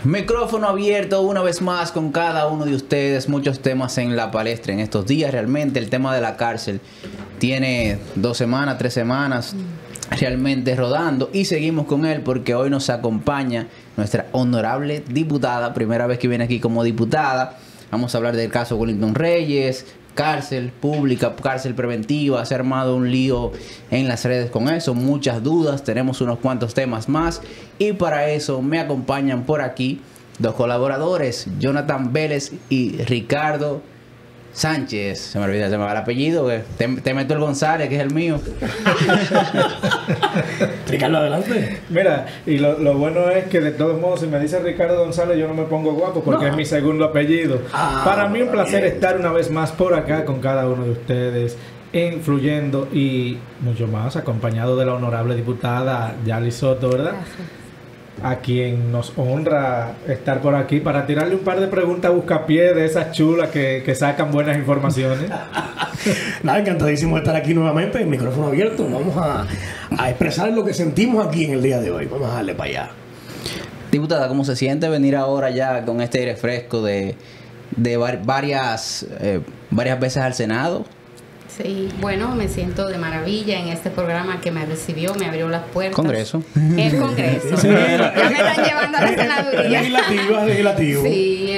Micrófono abierto una vez más con cada uno de ustedes. Muchos temas en la palestra en estos días. Realmente el tema de la cárcel tiene 2 semanas, 3 semanas realmente rodando. Y seguimos con él porque hoy nos acompaña nuestra honorable diputada. Primera vez que viene aquí como diputada. Vamos a hablar del caso Wellington Reyes. Cárcel pública, cárcel preventiva. Se ha armado un lío en las redes con eso, muchas dudas, tenemos unos cuantos temas más y para eso me acompañan por aquí 2 colaboradores, Jonathan Vélez y Ricardo Sánchez. Se me olvida, se me va el apellido, te meto el González, que es el mío. Ricardo, adelante. Mira, y lo bueno es que de todos modos, si me dice Ricardo González, yo no me pongo guapo porque es mi segundo apellido. Para mí un placer estar una vez más por acá con cada uno de ustedes, influyendo y mucho más, acompañado de la honorable diputada Yali Soto, ¿verdad? Gracias. A quien nos honra estar por aquí para tirarle un par de preguntas a buscapié de esas chulas que sacan buenas informaciones. Nada, encantadísimo de estar aquí nuevamente, el micrófono abierto. Vamos a expresar lo que sentimos aquí en el día de hoy. Vamos a darle para allá. Diputada, ¿cómo se siente venir ahora ya con este aire fresco de varias veces al Senado? Sí, bueno, me siento de maravilla en este programa que me recibió, me abrió las puertas. Congreso. El Congreso. Sí. Ya me están llevando a la senaduría. Legislativo. Sí,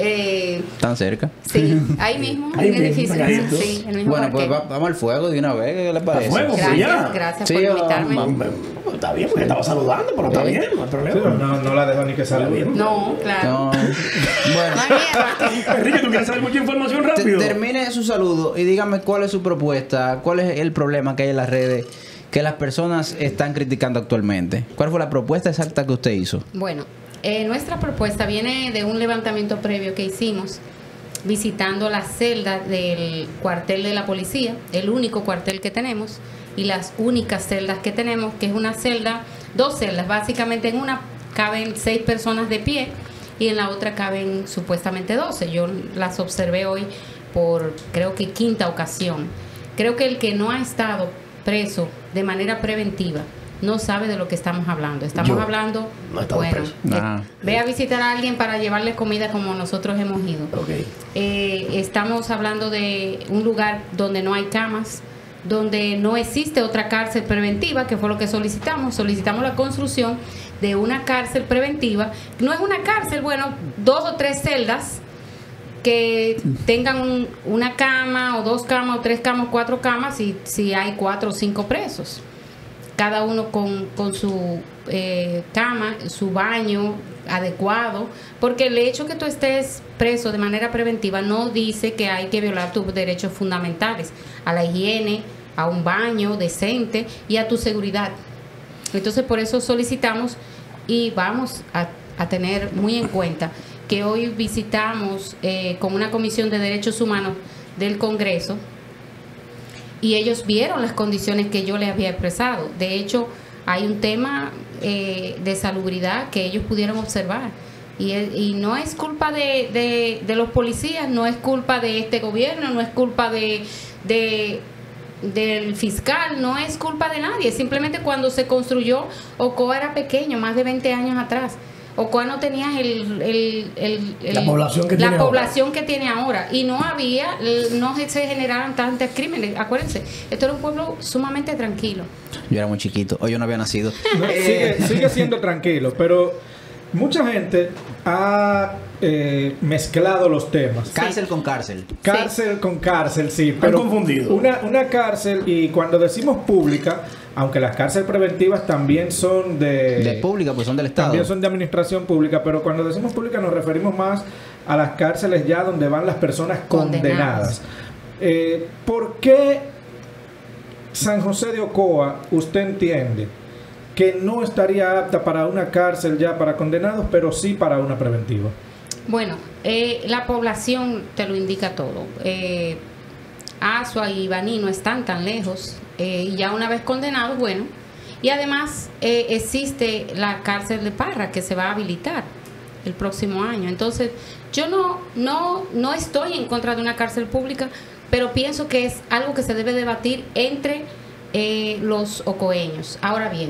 ¿Tan cerca? sí, ahí mismo, Ahí en el mismo, edificio. pegaditos. Sí, el mismo Bueno, pues parqueo. vamos al fuego de una vez, ¿qué le parece? fuego? Gracias, ya. gracias Sí, por invitarme. Está bien, porque estaba saludando, pero está bien, no hay Sí, problema. no la dejo ni que salude. No, claro. No. Bueno. No hay miedo. Enrique, ¿tú quieres saber mucha información rápido? Termine su saludo y dígame cuál es su propuesta, cuál es el problema que hay en las redes que las personas están criticando actualmente. ¿Cuál fue la propuesta exacta que usted hizo? Bueno, nuestra propuesta viene de un levantamiento previo que hicimos visitando las celdas del cuartel de la policía, el único cuartel que tenemos y las únicas celdas que tenemos, que es una celda, 2 celdas, básicamente en una caben 6 personas de pie y en la otra caben supuestamente 12. Yo las observé hoy por creo que 5ª ocasión. Creo que el que no ha estado preso de manera preventiva no sabe de lo que estamos hablando. Estamos hablando, no he estado bueno, preso. ve a visitar a alguien para llevarle comida como nosotros hemos ido. Ok. Estamos hablando de un lugar donde no hay camas, donde no existe otra cárcel preventiva, que fue lo que solicitamos. Solicitamos la construcción de una cárcel preventiva. No es una cárcel, bueno, 2 o 3 celdas que tengan una cama o 2 camas o 3 camas o 4 camas si hay 4 o 5 presos, cada uno con su cama, su baño adecuado, porque el hecho que tú estés preso de manera preventiva no dice que hay que violar tus derechos fundamentales a la higiene, a un baño decente y a tu seguridad. Entonces por eso solicitamos y vamos a tener muy en cuenta que hoy visitamos con una comisión de derechos humanos del Congreso y ellos vieron las condiciones que yo les había expresado. De hecho, hay un tema de salubridad que ellos pudieron observar y no es culpa de los policías, no es culpa de este gobierno, no es culpa del fiscal, no es culpa de nadie. Simplemente cuando se construyó, Ocoa era pequeño, más de 20 años atrás. Ocoa no tenía la población que tiene ahora y no se generaban tantos crímenes. Acuérdense, esto era un pueblo sumamente tranquilo. Yo era muy chiquito, o yo no había nacido. No, sigue siendo tranquilo, pero mucha gente ha mezclado los temas. Cárcel con cárcel. Cárcel con cárcel, sí. Pero confundido. Una cárcel, y cuando decimos pública, aunque las cárceles preventivas también son De pública, pues son del Estado. También son de administración pública, pero cuando decimos pública nos referimos más a las cárceles ya donde van las personas condenadas. ¿Por qué San José de Ocoa usted entiende que no estaría apta para una cárcel ya para condenados, pero sí para una preventiva? Bueno, la población te lo indica todo. Azua y Baní no están tan lejos. Y ya una vez condenados, bueno. Y además existe la cárcel de Parra que se va a habilitar el próximo año. Entonces, yo no estoy en contra de una cárcel pública, pero pienso que es algo que se debe debatir entre los ocoeños. Ahora bien,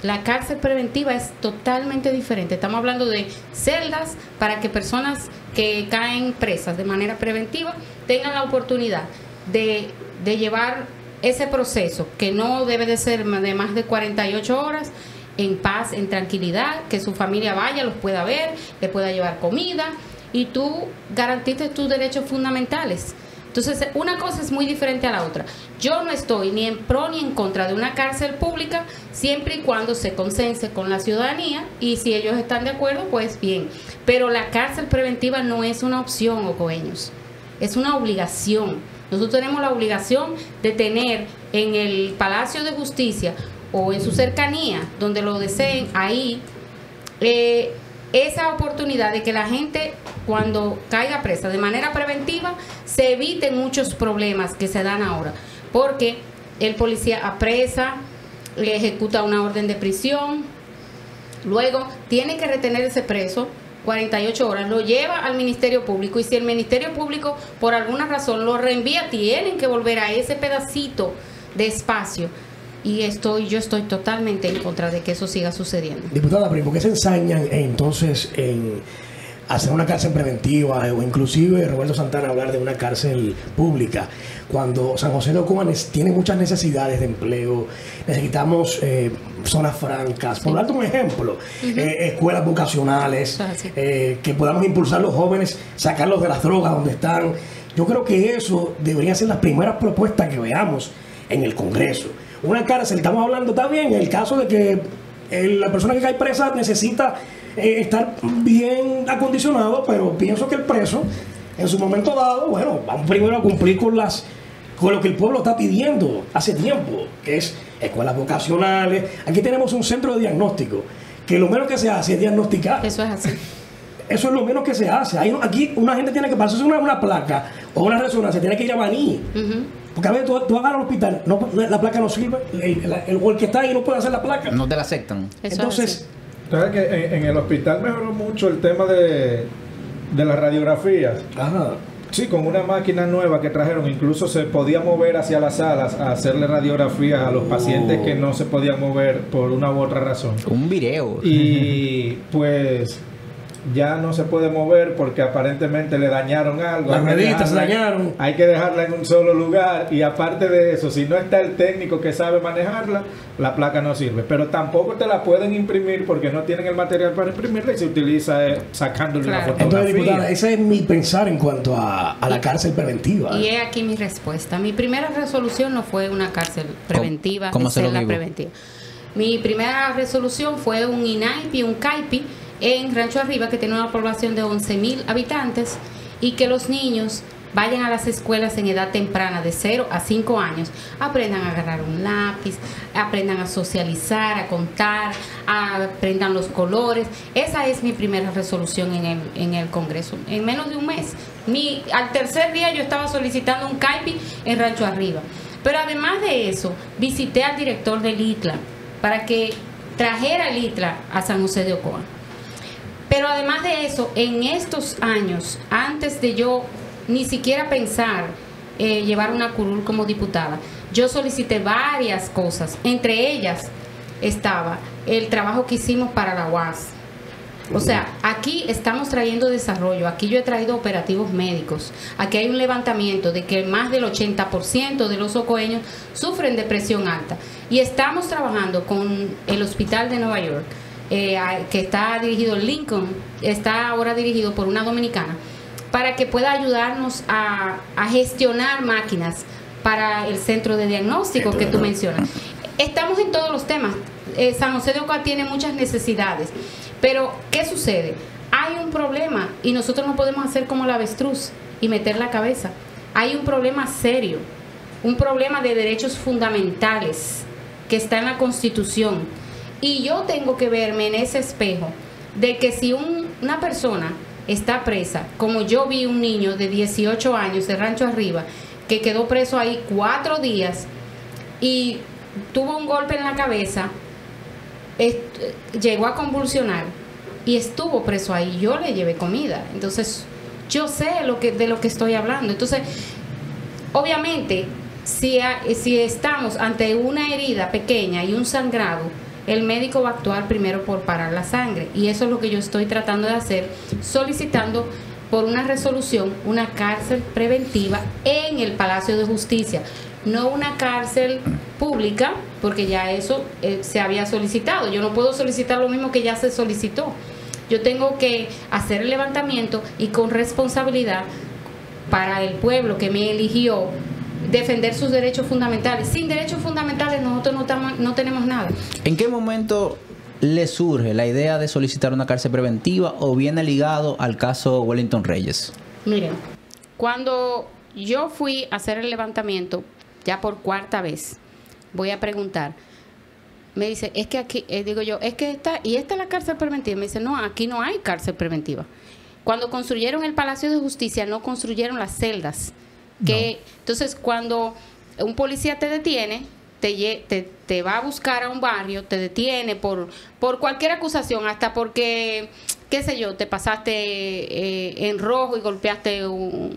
La cárcel preventiva es totalmente diferente. Estamos hablando de celdas para que personas que caen presas de manera preventiva tengan la oportunidad de llevar ese proceso, que no debe de ser de más de 48 horas, en paz, en tranquilidad, que su familia vaya, los pueda ver, le pueda llevar comida y tú garantices tus derechos fundamentales. Entonces, una cosa es muy diferente a la otra. Yo no estoy ni en pro ni en contra de una cárcel pública, siempre y cuando se consense con la ciudadanía, y si ellos están de acuerdo, pues bien. Pero la cárcel preventiva no es una opción, ocoeños, es una obligación. Nosotros tenemos la obligación de tener en el Palacio de Justicia o en su cercanía, donde lo deseen, ahí, esa oportunidad de que la gente, cuando caiga presa de manera preventiva, se eviten muchos problemas que se dan ahora, porque el policía apresa, le ejecuta una orden de prisión, luego tiene que retener ese preso 48 horas, lo lleva al Ministerio Público, y si el Ministerio Público por alguna razón lo reenvía, tienen que volver a ese pedacito de espacio. Y yo estoy totalmente en contra de que eso siga sucediendo. Diputada, ¿por qué se ensañan entonces en hacer una cárcel preventiva, o inclusive Roberto Santana hablar de una cárcel pública, cuando San José de Ocoa tiene muchas necesidades de empleo? Necesitamos zonas francas, por darte un ejemplo, escuelas vocacionales, que podamos impulsar a los jóvenes, sacarlos de las drogas donde están. Yo creo que eso debería ser las primeras propuestas que veamos en el Congreso. Una cárcel, estamos hablando, está bien, en el caso de que la persona que cae presa necesita estar bien acondicionado, pero pienso que el preso, en su momento dado, bueno, vamos primero a cumplir con lo que el pueblo está pidiendo hace tiempo, que es escuelas vocacionales. Aquí tenemos un centro de diagnóstico, que lo menos que se hace es diagnosticar. Eso es así. Eso es lo menos que se hace. Aquí una gente tiene que pasarse una placa o una resonancia, tiene que ir a Baní. Porque a veces tú vas al hospital, la placa no sirve, el que está ahí no puede hacer la placa. No te la aceptan. Entonces, ¿sabes que en el hospital mejoró mucho el tema de las radiografías? Ajá. Sí, con una máquina nueva que trajeron, incluso se podía mover hacia las salas a hacerle radiografías a los pacientes que no se podían mover por una u otra razón. Un video. Y pues ya no se puede mover porque aparentemente le dañaron algo. Las rueditas se dañaron. Hay que dejarla en un solo lugar, y aparte de eso, si no está el técnico que sabe manejarla, la placa no sirve. Pero tampoco te la pueden imprimir porque no tienen el material para imprimirla, y se utiliza sacándole una fotografía. Entonces, diputada, ese es mi pensar en cuanto a la cárcel preventiva. Y he aquí mi respuesta. Mi primera resolución no fue una cárcel preventiva, ¿Cómo se lo celda digo? preventiva. Mi primera resolución fue un INAIPI, un CAIPI, en Rancho Arriba, que tiene una población de 11,000 habitantes, y que los niños vayan a las escuelas en edad temprana, de 0 a 5 años, aprendan a agarrar un lápiz, aprendan a socializar, a contar, aprendan los colores. Esa es mi primera resolución en el Congreso, en menos de un mes. Al tercer día yo estaba solicitando un CAIPI en Rancho Arriba. Pero además de eso, visité al director del ITLA para que trajera el ITLA a San José de Ocoa. Pero además de eso, en estos años, antes de yo ni siquiera pensar llevar una curul como diputada, yo solicité varias cosas. Entre ellas estaba el trabajo que hicimos para la UAS. O sea, aquí estamos trayendo desarrollo, aquí yo he traído operativos médicos, aquí hay un levantamiento de que más del 80% de los ocoeños sufren de presión alta, y estamos trabajando con el hospital de Nueva York, que está dirigido, Lincoln, está ahora dirigido por una dominicana, para que pueda ayudarnos a gestionar máquinas para el centro de diagnóstico que tú mencionas. Estamos en todos los temas. San José de Ocoa tiene muchas necesidades, pero ¿qué sucede? Hay un problema y nosotros no podemos hacer como la avestruz y meter la cabeza. Hay un problema serio, un problema de derechos fundamentales que está en la Constitución. Y yo tengo que verme en ese espejo de que si una persona está presa, como yo vi un niño de 18 años de Rancho Arriba, que quedó preso ahí 4 días y tuvo un golpe en la cabeza, llegó a convulsionar y estuvo preso ahí. Yo le llevé comida, entonces yo sé de lo que estoy hablando. Entonces, obviamente, si estamos ante una herida pequeña y un sangrado, el médico va a actuar primero por parar la sangre. Y eso es lo que yo estoy tratando de hacer, solicitando por una resolución una cárcel preventiva en el Palacio de Justicia. No una cárcel pública, porque ya eso se había solicitado. Yo no puedo solicitar lo mismo que ya se solicitó. Yo tengo que hacer el levantamiento y con responsabilidad para el pueblo que me eligió defender sus derechos fundamentales. Sin derechos fundamentales nosotros no tenemos nada. ¿En qué momento le surge la idea de solicitar una cárcel preventiva o viene ligado al caso Wellington Reyes? Miren, cuando yo fui a hacer el levantamiento, ya por cuarta vez, voy a preguntar, me dice, es que aquí, digo yo, es que esta es la cárcel preventiva. Me dice, no, aquí no hay cárcel preventiva. Cuando construyeron el Palacio de Justicia, no construyeron las celdas. Entonces, cuando un policía te detiene, te va a buscar a un barrio, te detiene por cualquier acusación, hasta porque, qué sé yo, te pasaste en rojo y golpeaste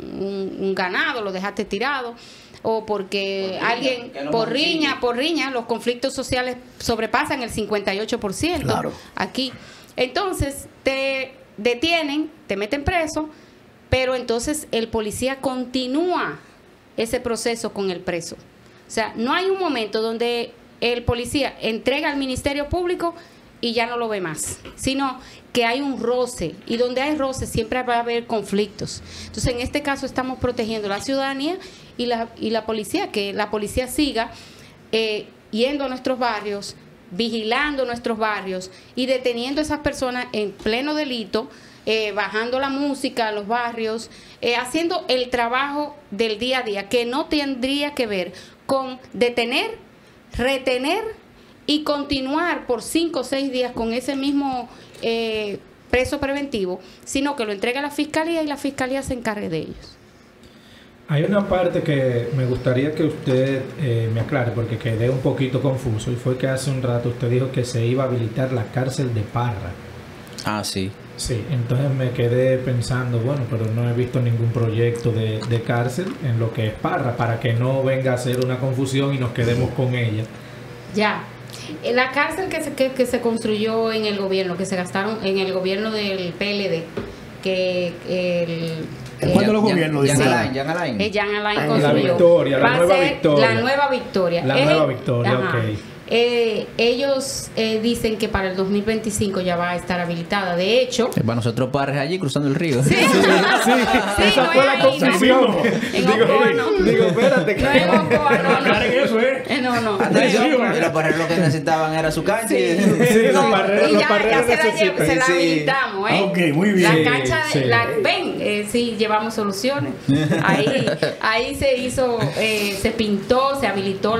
un ganado, lo dejaste tirado, o porque alguien, por riña, los conflictos sociales sobrepasan el 58%. Claro. Aquí. Entonces, te detienen, te meten preso, pero entonces el policía continúa ese proceso con el preso. O sea, no hay un momento donde el policía entrega al Ministerio Público y ya no lo ve más, sino que hay un roce, y donde hay roce siempre va a haber conflictos. Entonces, en este caso estamos protegiendo la ciudadanía y la policía, que la policía siga yendo a nuestros barrios, vigilando nuestros barrios y deteniendo a esas personas en pleno delito, bajando la música a los barrios, haciendo el trabajo del día a día, que no tendría que ver con detener, retener y continuar por 5 o 6 días con ese mismo preso preventivo, sino que lo entrega a la Fiscalía y la Fiscalía se encargue de ellos. Hay una parte que me gustaría que usted me aclare, porque quedé un poquito confuso, y fue que hace un rato usted dijo que se iba a habilitar la cárcel de Parra. Ah, sí. Sí, entonces me quedé pensando, bueno, pero no he visto ningún proyecto de cárcel en lo que es Parra, para que no venga a ser una confusión y nos quedemos con ella. Ya. La cárcel que se construyó en el gobierno, que se gastaron en el gobierno del PLD, que ¿cuál de los gobiernos? Jean Alain construyó. La nueva Victoria. La nueva Victoria. La nueva Victoria, ajá. Ok. Ellos dicen que para el 2025 ya va a estar habilitada. De hecho, para nosotros Parres allí cruzando el río. Sí, esa fue la confusión. Digo, espérate, que no es Ocoa, no. No. Y los Parres lo que necesitaban era su cancha. Los Parres se la habilitamos, Ok, muy bien. La cancha, sí, llevamos soluciones. Ahí se hizo, se pintó, se habilitó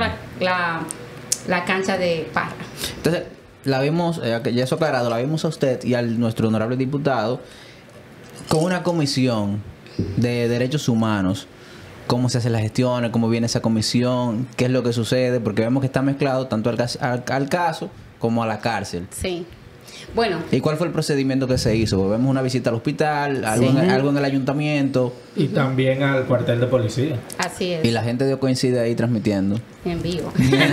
la cancha de Parra. Entonces, la vimos, ya eso aclarado, la vimos a usted y a nuestro honorable diputado con una comisión de derechos humanos. ¿Cómo se hacen las gestiones? ¿Cómo viene esa comisión? ¿Qué es lo que sucede? Porque vemos que está mezclado tanto al caso como a la cárcel. Sí. Bueno. ¿Y cuál fue el procedimiento que se hizo? Pues vemos una visita al hospital, algo en el ayuntamiento. Y también al cuartel de policía. Así es. Y la gente coincide ahí transmitiendo. En vivo.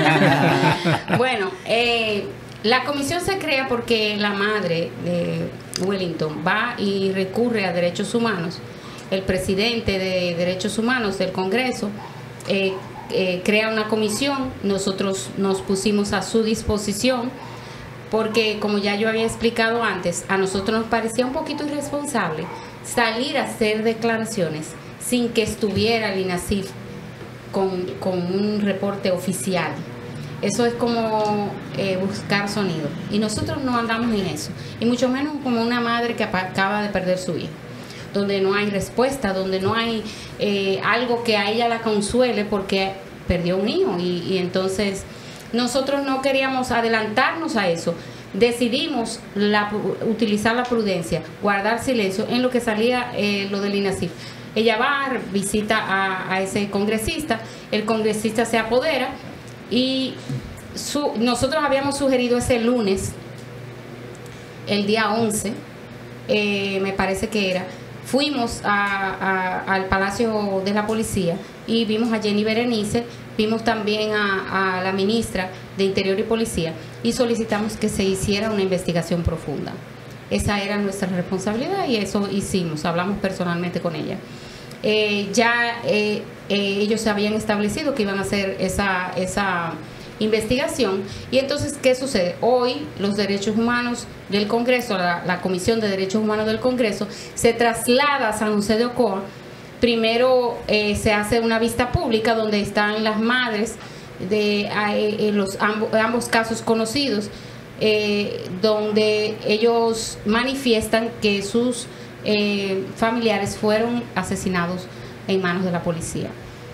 Bueno, la comisión se crea porque la madre de Wellington va y recurre a derechos humanos. El presidente de Derechos Humanos del Congreso crea una comisión. Nosotros nos pusimos a su disposición, porque como ya yo había explicado antes, a nosotros nos parecía un poquito irresponsable salir a hacer declaraciones sin que estuviera el INASIF con un reporte oficial. Eso es como buscar sonido, y nosotros no andamos en eso, y mucho menos como una madre que acaba de perder su hijo, donde no hay respuesta, donde no hay algo que a ella la consuele porque perdió un hijo, y entonces nosotros no queríamos adelantarnos a eso. Decidimos utilizar la prudencia, guardar silencio en lo que salía lo del INASIF. Ella va, visita a ese congresista, el congresista se apodera, y nosotros habíamos sugerido ese lunes, el día 11, me parece que era, fuimos al Palacio de la Policía y vimos a Jenny Berenice, vimos también a la ministra de Interior y Policía. y solicitamos que se hiciera una investigación profunda. Esa era nuestra responsabilidad y eso hicimos, hablamos personalmente con ella. Ellos habían establecido que iban a hacer esa investigación y entonces, ¿qué sucede? Hoy los derechos humanos del Congreso, la Comisión de Derechos Humanos del Congreso, se traslada a San José de Ocoa. Primero se hace una vista pública donde están las madres de ambos casos conocidos, donde ellos manifiestan que sus familiares fueron asesinados en manos de la policía.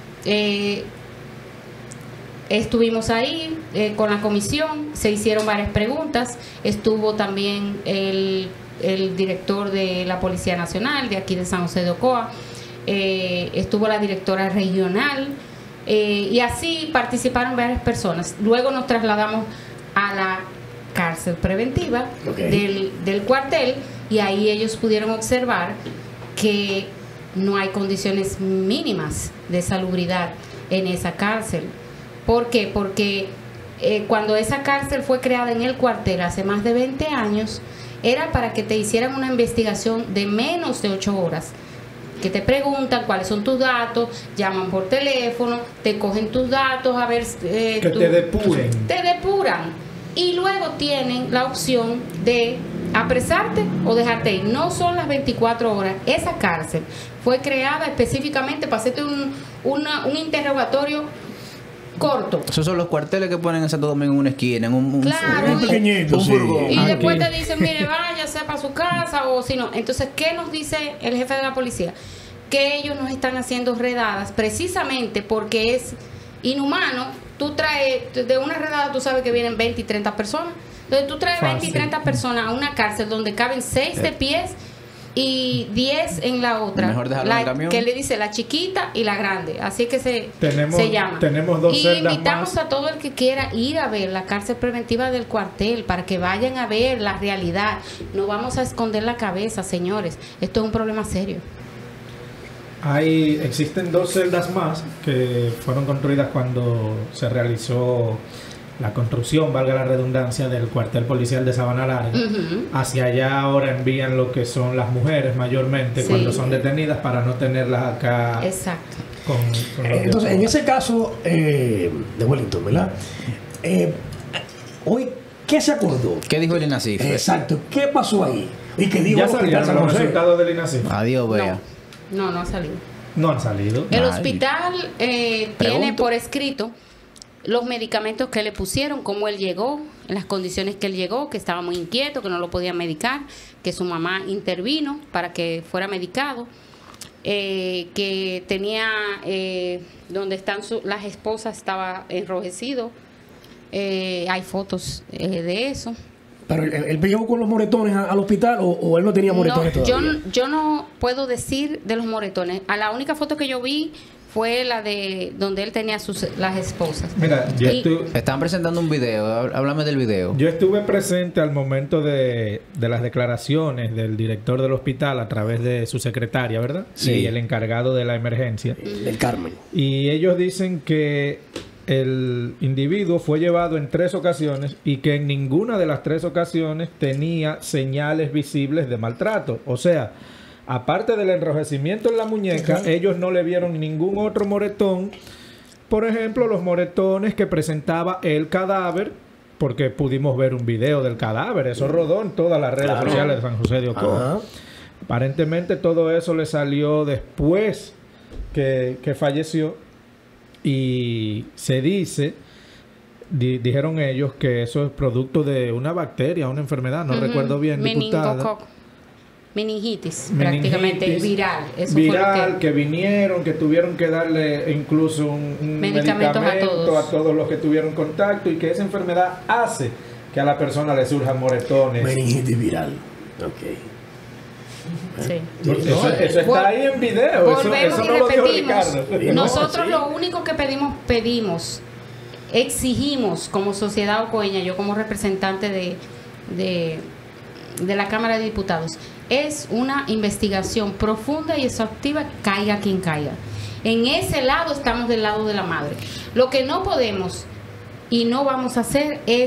Estuvimos ahí con la comisión, se hicieron varias preguntas, estuvo también el director de la Policía Nacional de aquí de San José de Ocoa, estuvo la directora regional, y así participaron varias personas. Luego nos trasladamos a la cárcel preventiva del cuartel y ahí ellos pudieron observar que no hay condiciones mínimas de salubridad en esa cárcel. ¿Por qué? Porque cuando esa cárcel fue creada en el cuartel hace más de 20 años, era para que te hicieran una investigación de menos de 8 horas. Que te preguntan cuáles son tus datos, llaman por teléfono, te cogen tus datos, a ver... que te depuren. Te depuran. Y luego tienen la opción de apresarte o dejarte ir. No son las 24 horas. Esa cárcel fue creada específicamente para hacerte un interrogatorio corto. Esos son los cuarteles que ponen en Santo Domingo en una esquina, en un pequeñito, un furgón. Y después te dicen, mire, váyase para su casa, o si no. Entonces, ¿qué nos dice el jefe de la policía? Que ellos nos están haciendo redadas precisamente porque es inhumano. Tú traes, de una redada tú sabes que vienen 20 y 30 personas. Entonces tú traes 20 y 30 personas a una cárcel donde caben 6 de pies y 10 en la otra. Mejor dejarlo en el camión. Que le dice la chiquita y la grande. Así que se llama. Tenemos 2 celdas invitamos más. a todo el que quiera ir a ver la cárcel preventiva del cuartel para que vayan a ver la realidad. No vamos a esconder la cabeza, señores. Esto es un problema serio. Existen 2 celdas más que fueron construidas cuando se realizó la construcción, valga la redundancia, del cuartel policial de Sabana Larga. Hacia allá ahora envían lo que son las mujeres mayormente cuando son detenidas para no tenerlas acá. Exacto. Entonces, en ese caso de Wellington, ¿verdad? Hoy, ¿qué se acordó? ¿Qué dijo el INASIF? Exacto. ¿Qué pasó ahí? ¿Y qué dijo ya el salieron San los José? resultados del INASIF. Adiós, vea. No ha salido. No han salido. El Ay. hospital tiene Pregunto. por escrito los medicamentos que le pusieron, cómo él llegó, en las condiciones que él llegó, que estaba muy inquieto, que no lo podían medicar, que su mamá intervino para que fuera medicado, que tenía, donde están las esposas estaba enrojecido. Hay fotos de eso. Pero él llegó con los moretones al hospital o él no tenía moretones todavía. Yo no puedo decir de los moretones. A la única foto que yo vi fue la de donde él tenía las esposas. Mira, Estaban presentando un video. Háblame del video. yo estuve presente al momento de las declaraciones del director del hospital a través de su secretaria, ¿verdad? Sí. Y el encargado de la emergencia. Del Carmen. Y ellos dicen que el individuo fue llevado en 3 ocasiones y que en ninguna de las 3 ocasiones tenía señales visibles de maltrato. O sea, aparte del enrojecimiento en la muñeca, ellos no le vieron ningún otro moretón. Por ejemplo, los moretones que presentaba el cadáver, porque pudimos ver un video del cadáver. Eso rodó en todas las redes sociales de San José de Ocoa. Aparentemente todo eso le salió después que falleció. Y se dice, dijeron ellos, que eso es producto de una bacteria, una enfermedad, no recuerdo bien, diputada. Meningitis, prácticamente viral. Eso Viral, fue lo que vinieron, que tuvieron que darle incluso un Medicamentos medicamento a todos los que tuvieron contacto, y que esa enfermedad hace que a la persona le surjan moretones. Meningitis viral. Ok. Sí. Eso está ahí en video. Volvemos Eso y no lo dijo repetimos. Ricardo. Nosotros lo único que pedimos, exigimos como sociedad ocoeña, yo como representante de la Cámara de Diputados, es una investigación profunda y exhaustiva, caiga quien caiga. En ese lado estamos del lado de la madre. Lo que no podemos y no vamos a hacer es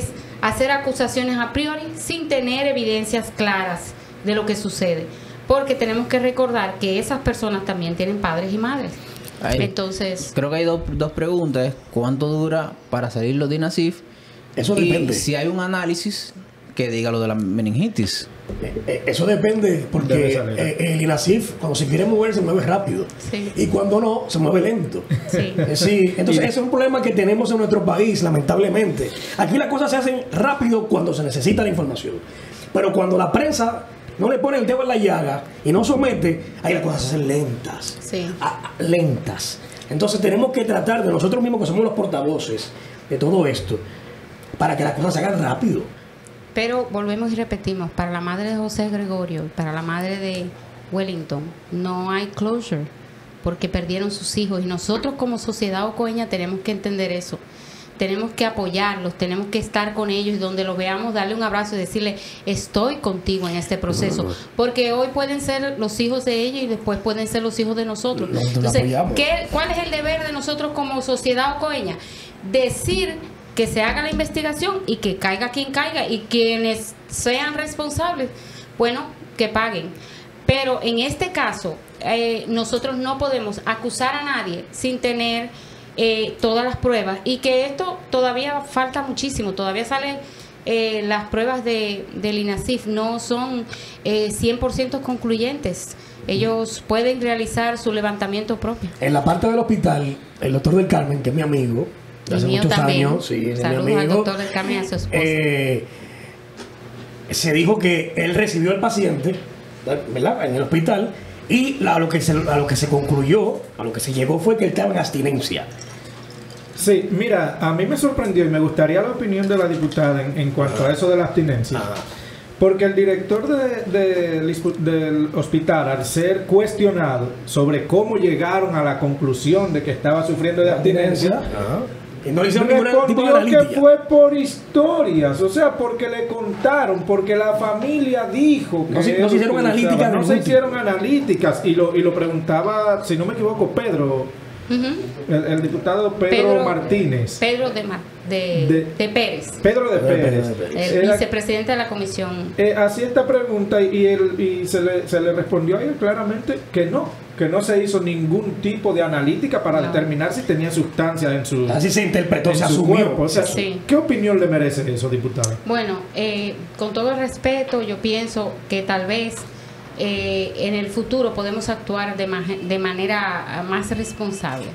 hacer acusaciones a priori sin tener evidencias claras de lo que sucede, porque tenemos que recordar que esas personas también tienen padres y madres. Entonces, creo que hay dos preguntas. ¿Cuánto dura para salir los DINASIF? Eso y depende. Si hay un análisis que diga lo de la meningitis. Eso depende, porque el INASIF, cuando se quiere mover, se mueve rápido. Sí. Y cuando no, se mueve lento. Sí. Sí, entonces ese es un problema que tenemos en nuestro país, lamentablemente. Aquí las cosas se hacen rápido cuando se necesita la información. Pero cuando la prensa no le pone el dedo en la llaga y no somete, ahí las cosas se hacen lentas. Sí. Lentas. Entonces tenemos que tratar de nosotros mismos, que somos los portavoces de todo esto, para que las cosas se hagan rápido. Pero volvemos y repetimos, para la madre de José Gregorio, para la madre de Wellington, no hay closure, porque perdieron sus hijos. Y nosotros como sociedad ocoeña tenemos que entender eso. Tenemos que apoyarlos, tenemos que estar con ellos y donde los veamos, darle un abrazo y decirle, estoy contigo en este proceso. Porque hoy pueden ser los hijos de ellos y después pueden ser los hijos de nosotros. Entonces, ¿cuál es el deber de nosotros como sociedad ocoeña? Decir que se haga la investigación y que caiga quien caiga, y quienes sean responsables, bueno, que paguen. Pero en este caso, nosotros no podemos acusar a nadie sin tener todas las pruebas, y que esto todavía falta muchísimo. Todavía salen las pruebas del INASIF, no son 100% concluyentes. Ellos pueden realizar su levantamiento propio. En la parte del hospital, el doctor del Carmen, que es mi amigo, hace muchos también. años, sí, es mi Saludos amigo, al doctor del Carmen y a su esposa. Se dijo que él recibió al paciente, ¿verdad?, en el hospital, y a lo que se concluyó, a lo que se llegó, fue que él estaba en abstinencia. Sí, mira, a mí me sorprendió y me gustaría la opinión de la diputada en cuanto a eso de la abstinencia. Porque el director del hospital, al ser cuestionado sobre cómo llegaron a la conclusión de que estaba sufriendo de abstinencia, y no le hicieron ningún tipo de respondió que fue por historias, o sea, porque le contaron, porque la familia dijo que no se hicieron analíticas. No se hicieron analíticas, y lo preguntaba, si no me equivoco, Pedro, el diputado Pedro Martínez. Pedro de Pérez. Pedro de Pérez. El vicepresidente de la comisión. Hacía esta pregunta y se le respondió a él claramente que no se hizo ningún tipo de analítica para determinar si tenía sustancia en su así se interpretó, se asumió cuerpo. O sea, sí. ¿Qué opinión le merece eso, diputada? Bueno, con todo el respeto, yo pienso que tal vez en el futuro podemos actuar de manera más responsable.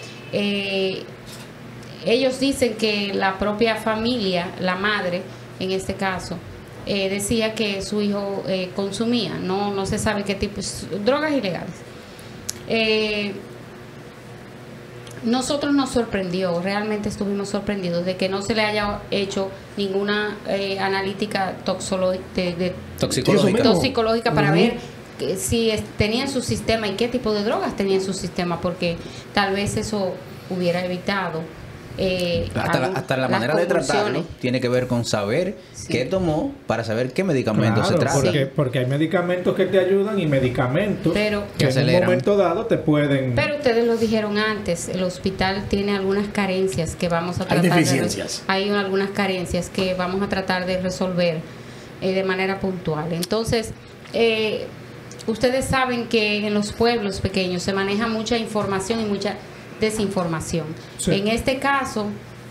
Ellos dicen que la propia familia, la madre en este caso, decía que su hijo consumía, no se sabe qué tipo, drogas ilegales. Nosotros nos sorprendió, realmente estuvimos sorprendidos de que no se le haya hecho ninguna analítica toxicológica para ver si tenía en su sistema y qué tipo de drogas tenía en su sistema, porque tal vez eso hubiera evitado hasta la manera de tratarlo tiene que ver con saber qué tomó para saber qué medicamentos se trata. Porque hay medicamentos que te ayudan y medicamentos que en un momento dado te pueden... Pero ustedes lo dijeron antes, el hospital tiene algunas carencias que vamos a tratar hay algunas carencias que vamos a tratar de resolver de manera puntual. Entonces, ustedes saben que en los pueblos pequeños se maneja mucha información y mucha desinformación. Sí. En este caso,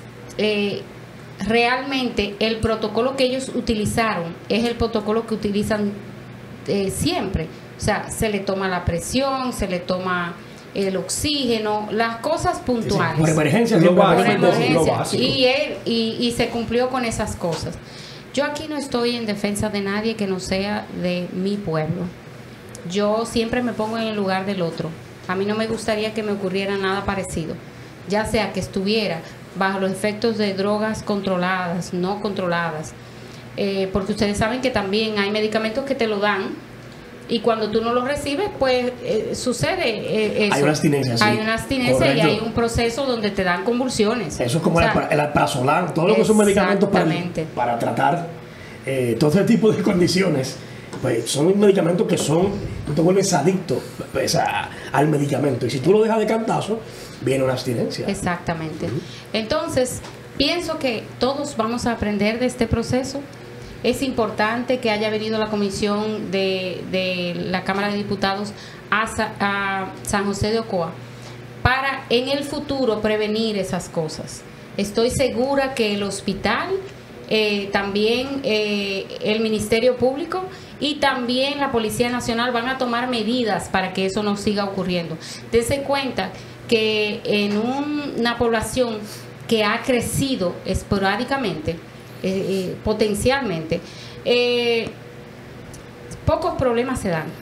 realmente el protocolo que ellos utilizaron es el protocolo que utilizan siempre. O sea, se le toma la presión, se le toma el oxígeno, las cosas puntuales. Por emergencia, lo básico. Y se cumplió con esas cosas. Yo aquí no estoy en defensa de nadie que no sea de mi pueblo. Yo siempre me pongo en el lugar del otro. A mí no me gustaría que me ocurriera nada parecido, ya sea que estuviera bajo los efectos de drogas controladas, no controladas, porque ustedes saben que también hay medicamentos que te lo dan y cuando tú no los recibes, pues sucede eso. Hay una abstinencia, sí. Hay una abstinencia. Correcto. Y hay un proceso donde te dan convulsiones. Eso es como el alprazolam, todo lo que son medicamentos para tratar todo ese tipo de condiciones. Pues son medicamentos que tú te vuelves adicto al medicamento, y si tú lo dejas de cantazo, viene una abstinencia. Exactamente. Entonces, Pienso que todos vamos a aprender de este proceso. Es importante que haya venido la comisión de la Cámara de Diputados a San José de Ocoa para en el futuro prevenir esas cosas. Estoy segura que el hospital, también el Ministerio Público y también la Policía Nacional van a tomar medidas para que eso no siga ocurriendo. Dense cuenta que en una población que ha crecido esporádicamente, potencialmente, pocos problemas se dan.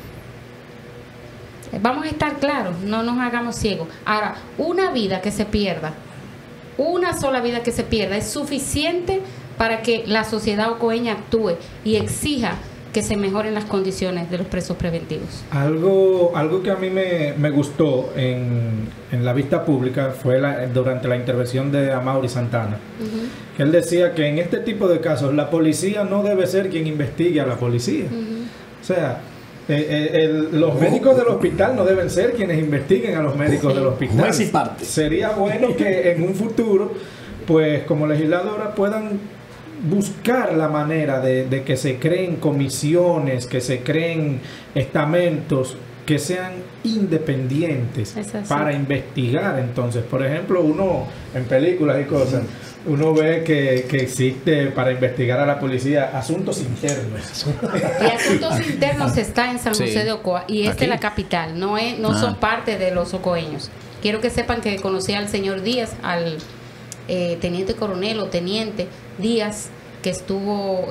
Vamos a estar claros, no nos hagamos ciegos. Ahora, una vida que se pierda, una sola vida que se pierda, es suficiente para que la sociedad ocoeña actúe y exija que se mejoren las condiciones de los presos preventivos. Algo que a mí me gustó en la vista pública fue durante la intervención de Amaury Santana. Que él decía que en este tipo de casos la policía no debe ser quien investigue a la policía. O sea, los médicos del hospital no deben ser quienes investiguen a los médicos del hospital. Sería bueno que en un futuro, pues como legisladora puedan buscar la manera de que se creen comisiones, que se creen estamentos que sean independientes para investigar. Entonces, por ejemplo, uno en películas y cosas, uno ve que existe para investigar a la policía asuntos internos. Y asuntos internos está en San José de Ocoa y es de la capital, no son parte de los ocoeños. Quiero que sepan que conocí al señor Díaz, al teniente coronel o teniente Díaz, que estuvo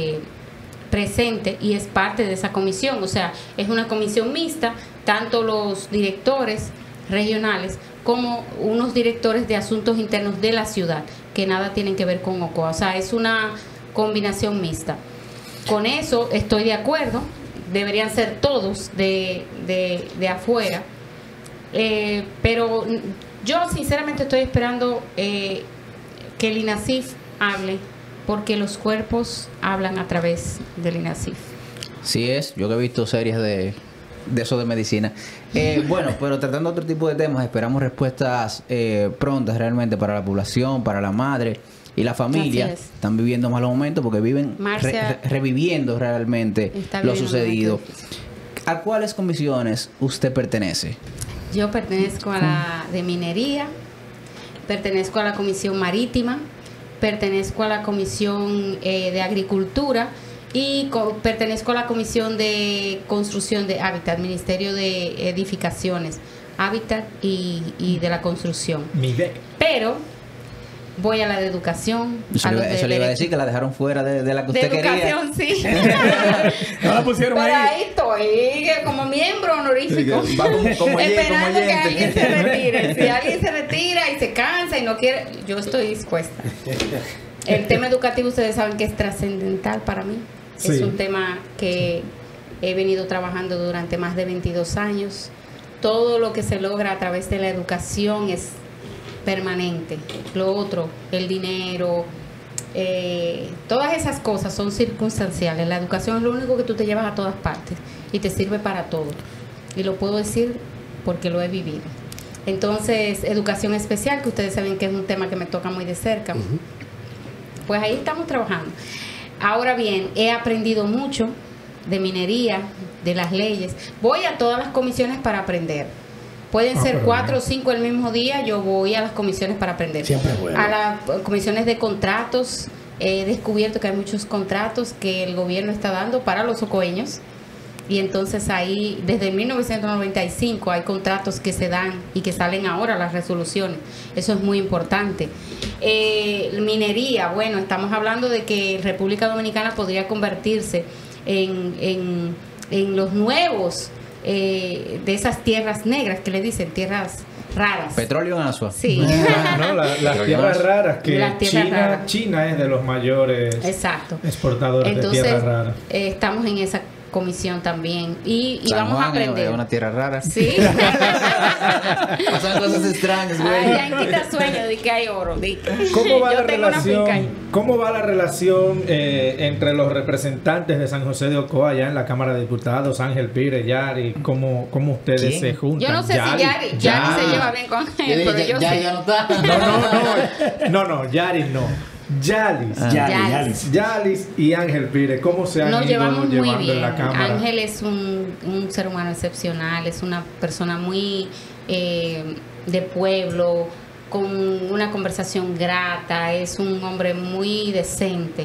presente y es parte de esa comisión. O sea, es una comisión mixta, tanto los directores regionales como unos directores de asuntos internos de la ciudad, que nada tienen que ver con Ocoa. O sea, es una combinación mixta. Con eso estoy de acuerdo, deberían ser todos de afuera, pero yo sinceramente estoy esperando que el INASIF hable, porque los cuerpos hablan a través del INASIF. Sí es, yo que he visto series de eso de medicina. Bueno, pero tratando otro tipo de temas, esperamos respuestas prontas realmente para la población, para la madre y la familia. Están viviendo malos momentos porque viven reviviendo realmente lo sucedido. ¿A cuáles comisiones usted pertenece? Yo pertenezco a la de minería, pertenezco a la comisión marítima, pertenezco a la comisión de agricultura y pertenezco a la comisión de construcción de hábitat, Ministerio de Edificaciones, Hábitat y de la construcción. Pero voy a la de educación. Eso le iba a decir, que la dejaron fuera de la que usted quería. De educación, sí. No la pusieron pero ahí. Estoy como miembro honorífico. Sí, como esperando que alguien se retire. Si alguien se retira y se cansa y no quiere, yo estoy dispuesta. El tema educativo, ustedes saben que es trascendental para mí. Sí. Es un tema que he venido trabajando durante más de 22 años. Todo lo que se logra a través de la educación es permanente. Lo otro, el dinero, todas esas cosas son circunstanciales. La educación es lo único que tú te llevas a todas partes y te sirve para todo. Y lo puedo decir porque lo he vivido. Entonces, educación especial, que ustedes saben que es un tema que me toca muy de cerca. Pues ahí estamos trabajando. Ahora bien, he aprendido mucho de minería, de las leyes. Voy a todas las comisiones para aprender. Pueden ser 4 o 5 el mismo día, yo voy a las comisiones para aprender. Siempre es bueno. A las comisiones de contratos, he descubierto que hay muchos contratos que el gobierno está dando para los ocoeños. Y entonces ahí, desde 1995, hay contratos que se dan y que salen ahora las resoluciones. Eso es muy importante. Minería, bueno, estamos hablando de que República Dominicana podría convertirse en los nuevos de esas tierras negras que le dicen, tierras raras. Petróleo en Asua. Sí. No, las tierras raras, que China es de los mayores exportadores. Entonces, de tierras raras. Estamos en esa comisión también. Y San vamos Juan a aprender. es una tierra rara. Sí. Pasan cosas extrañas, güey. Ay, ya quita sueño de que hay oro. ¿Cómo va Yo la tengo una finca ahí. relación? ¿Cómo va la relación entre los representantes de San José de Ocoa allá en la Cámara de Diputados, Ángel Pire, Yari? ¿Cómo ustedes ¿Quién? se juntan? Yo no sé si Yari se lleva bien con él, pero yo sí. Ya no está. No, Yari no. Yalis. Yalis y Ángel Pire, ¿cómo se han Nos ido llevamos muy llevando bien. en la Cámara? Ángel es un ser humano excepcional, es una persona muy de pueblo, con una conversación grata, es un hombre muy decente.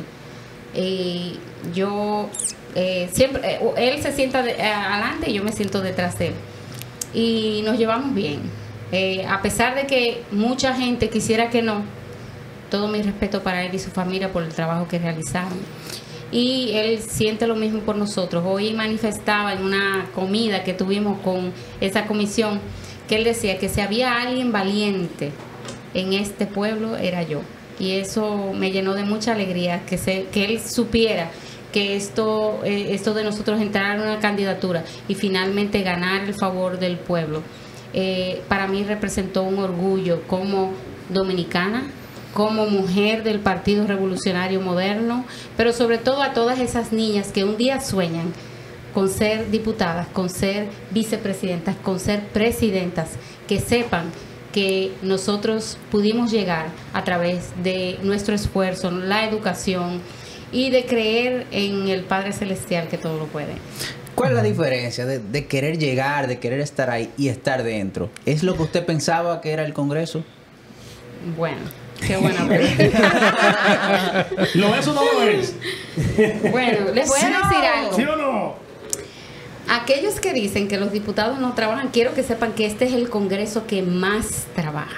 Yo siempre, él se sienta adelante y yo me siento detrás de él. Y nos llevamos bien. A pesar de que mucha gente quisiera que no, todo mi respeto para él y su familia por el trabajo que realizaron. Y él siente lo mismo por nosotros. Hoy manifestaba en una comida que tuvimos con esa comisión, que él decía que si había alguien valiente en este pueblo, era yo. Y eso me llenó de mucha alegría, que él supiera que esto de nosotros entrar en una candidatura y finalmente ganar el favor del pueblo, para mí representó un orgullo como dominicana, como mujer del Partido Revolucionario Moderno, pero sobre todo a todas esas niñas que un día sueñan con ser diputadas, con ser vicepresidentas, con ser presidentas, que sepan que nosotros pudimos llegar a través de nuestro esfuerzo, la educación y de creer en el Padre Celestial que todo lo puede. ¿Cuál es la diferencia de querer llegar, de querer estar ahí y estar dentro? ¿Es lo que usted pensaba que era el Congreso? Bueno, qué buena pregunta. ¿Lo es o no lo es? Bueno, les voy a decir algo. ¿Sí o no? Aquellos que dicen que los diputados no trabajan, quiero que sepan que este es el Congreso que más trabaja.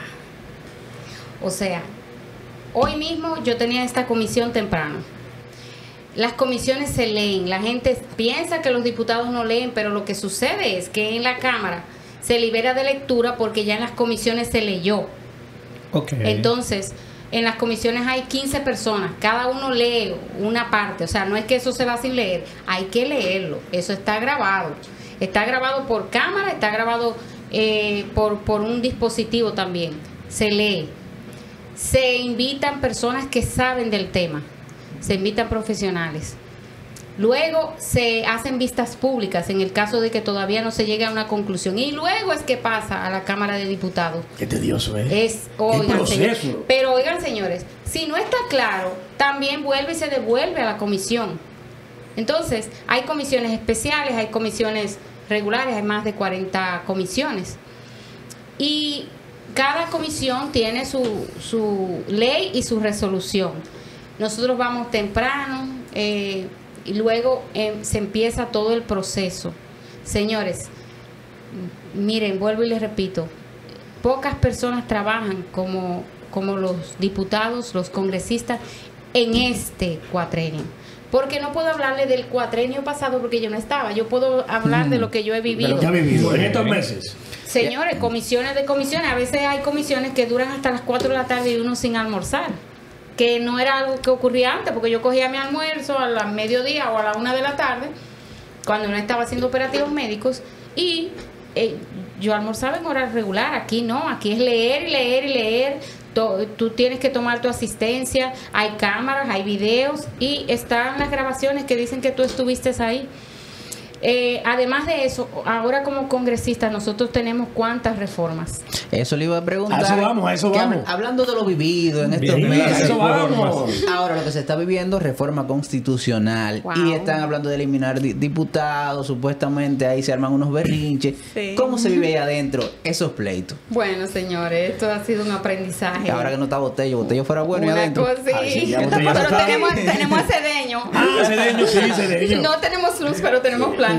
O sea, hoy mismo yo tenía esta comisión temprano. Las comisiones se leen, la gente piensa que los diputados no leen, pero lo que sucede es que en la Cámara se libera de lectura porque ya en las comisiones se leyó. Okay. Entonces, en las comisiones hay 15 personas, cada uno lee una parte, o sea, no es que eso se va sin leer, hay que leerlo, eso está grabado por cámara, está grabado por un dispositivo también, se lee, se invitan personas que saben del tema, se invitan profesionales. Luego se hacen vistas públicas en el caso de que todavía no se llegue a una conclusión. Y luego es que pasa a la Cámara de Diputados. Qué tedioso, Oigan, señores, pero oigan, señores, si no está claro, también vuelve y se devuelve a la comisión. Entonces, hay comisiones especiales, hay comisiones regulares, hay más de 40 comisiones. Y cada comisión tiene su ley y su resolución. Nosotros vamos temprano, y luego se empieza todo el proceso. Señores, miren, vuelvo y les repito, pocas personas trabajan como los diputados, los congresistas en este cuatrenio. Porque no puedo hablarle del cuatrenio pasado porque yo no estaba. Yo puedo hablar de lo que yo he vivido. De lo que ha vivido en estos meses. Señores, comisiones de comisiones. A veces hay comisiones que duran hasta las 4 de la tarde y uno sin almorzar. Que no era algo que ocurría antes, porque yo cogía mi almuerzo a la mediodía o a la 1 de la tarde, cuando no estaba haciendo operativos médicos, y yo almorzaba en hora regular. Aquí no, aquí es leer y leer y leer. Tú tienes que tomar tu asistencia, hay cámaras, hay videos, y están las grabaciones que dicen que tú estuviste ahí. Además de eso, ahora como congresistas nosotros tenemos cuántas reformas. Eso le iba a preguntar. A eso vamos. Hablando de lo vivido en estos meses. A eso vamos. Ahora lo que se está viviendo, reforma constitucional. Wow. Y están hablando de eliminar diputados, supuestamente ahí se arman unos berrinches. Sí. ¿Cómo se vive ahí adentro esos pleitos? Bueno, señores, esto ha sido un aprendizaje. Ahora que no está Botello fuera bueno y Una adentro. cosa, sí. Ay, sí, ya Pero Botello está tenemos a Cedeño. Cedeño. No tenemos luz, pero tenemos planta.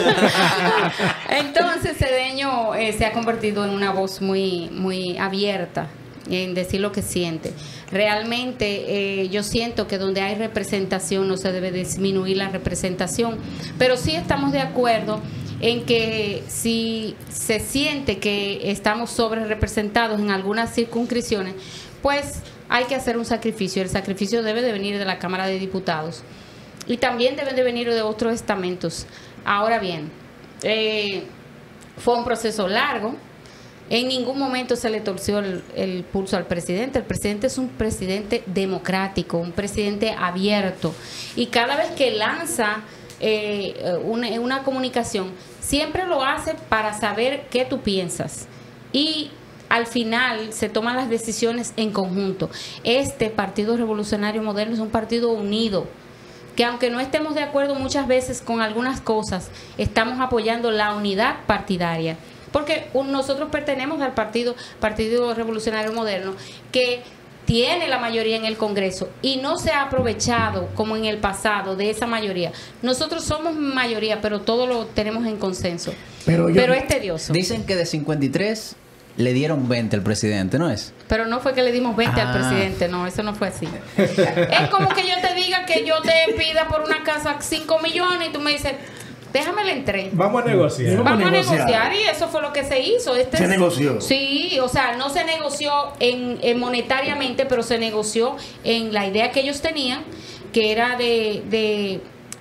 Entonces Cedeño se ha convertido en una voz muy abierta en decir lo que siente. Realmente yo siento que donde hay representación no se debe disminuir la representación, pero sí estamos de acuerdo en que si se siente que estamos sobre representados en algunas circunscripciones, pues hay que hacer un sacrificio. El sacrificio debe de venir de la Cámara de Diputados y también deben de venir de otros estamentos. Ahora bien, fue un proceso largo. En ningún momento se le torció el pulso al presidente. El presidente es un presidente democrático, un presidente abierto. Y cada vez que lanza una comunicación, siempre lo hace para saber qué tú piensas. Y al final se toman las decisiones en conjunto. Este Partido Revolucionario Moderno es un partido unido, que aunque no estemos de acuerdo muchas veces con algunas cosas, estamos apoyando la unidad partidaria. Porque nosotros pertenecemos al Partido Revolucionario Moderno, que tiene la mayoría en el Congreso y no se ha aprovechado como en el pasado de esa mayoría. Nosotros somos mayoría, pero todo lo tenemos en consenso. Pero es tedioso. Dicen que de 53 le dieron 20 al presidente, ¿no es? Pero no fue que le dimos 20 al presidente, no, eso no fue así. Es como que yo te diga que yo te pida por una casa 5 millones y tú me dices, déjame le entré. Vamos a negociar. Vamos a negociar y eso fue lo que se hizo. Se negoció. Sí, o sea, no se negoció en monetariamente, pero se negoció en la idea que ellos tenían, que era de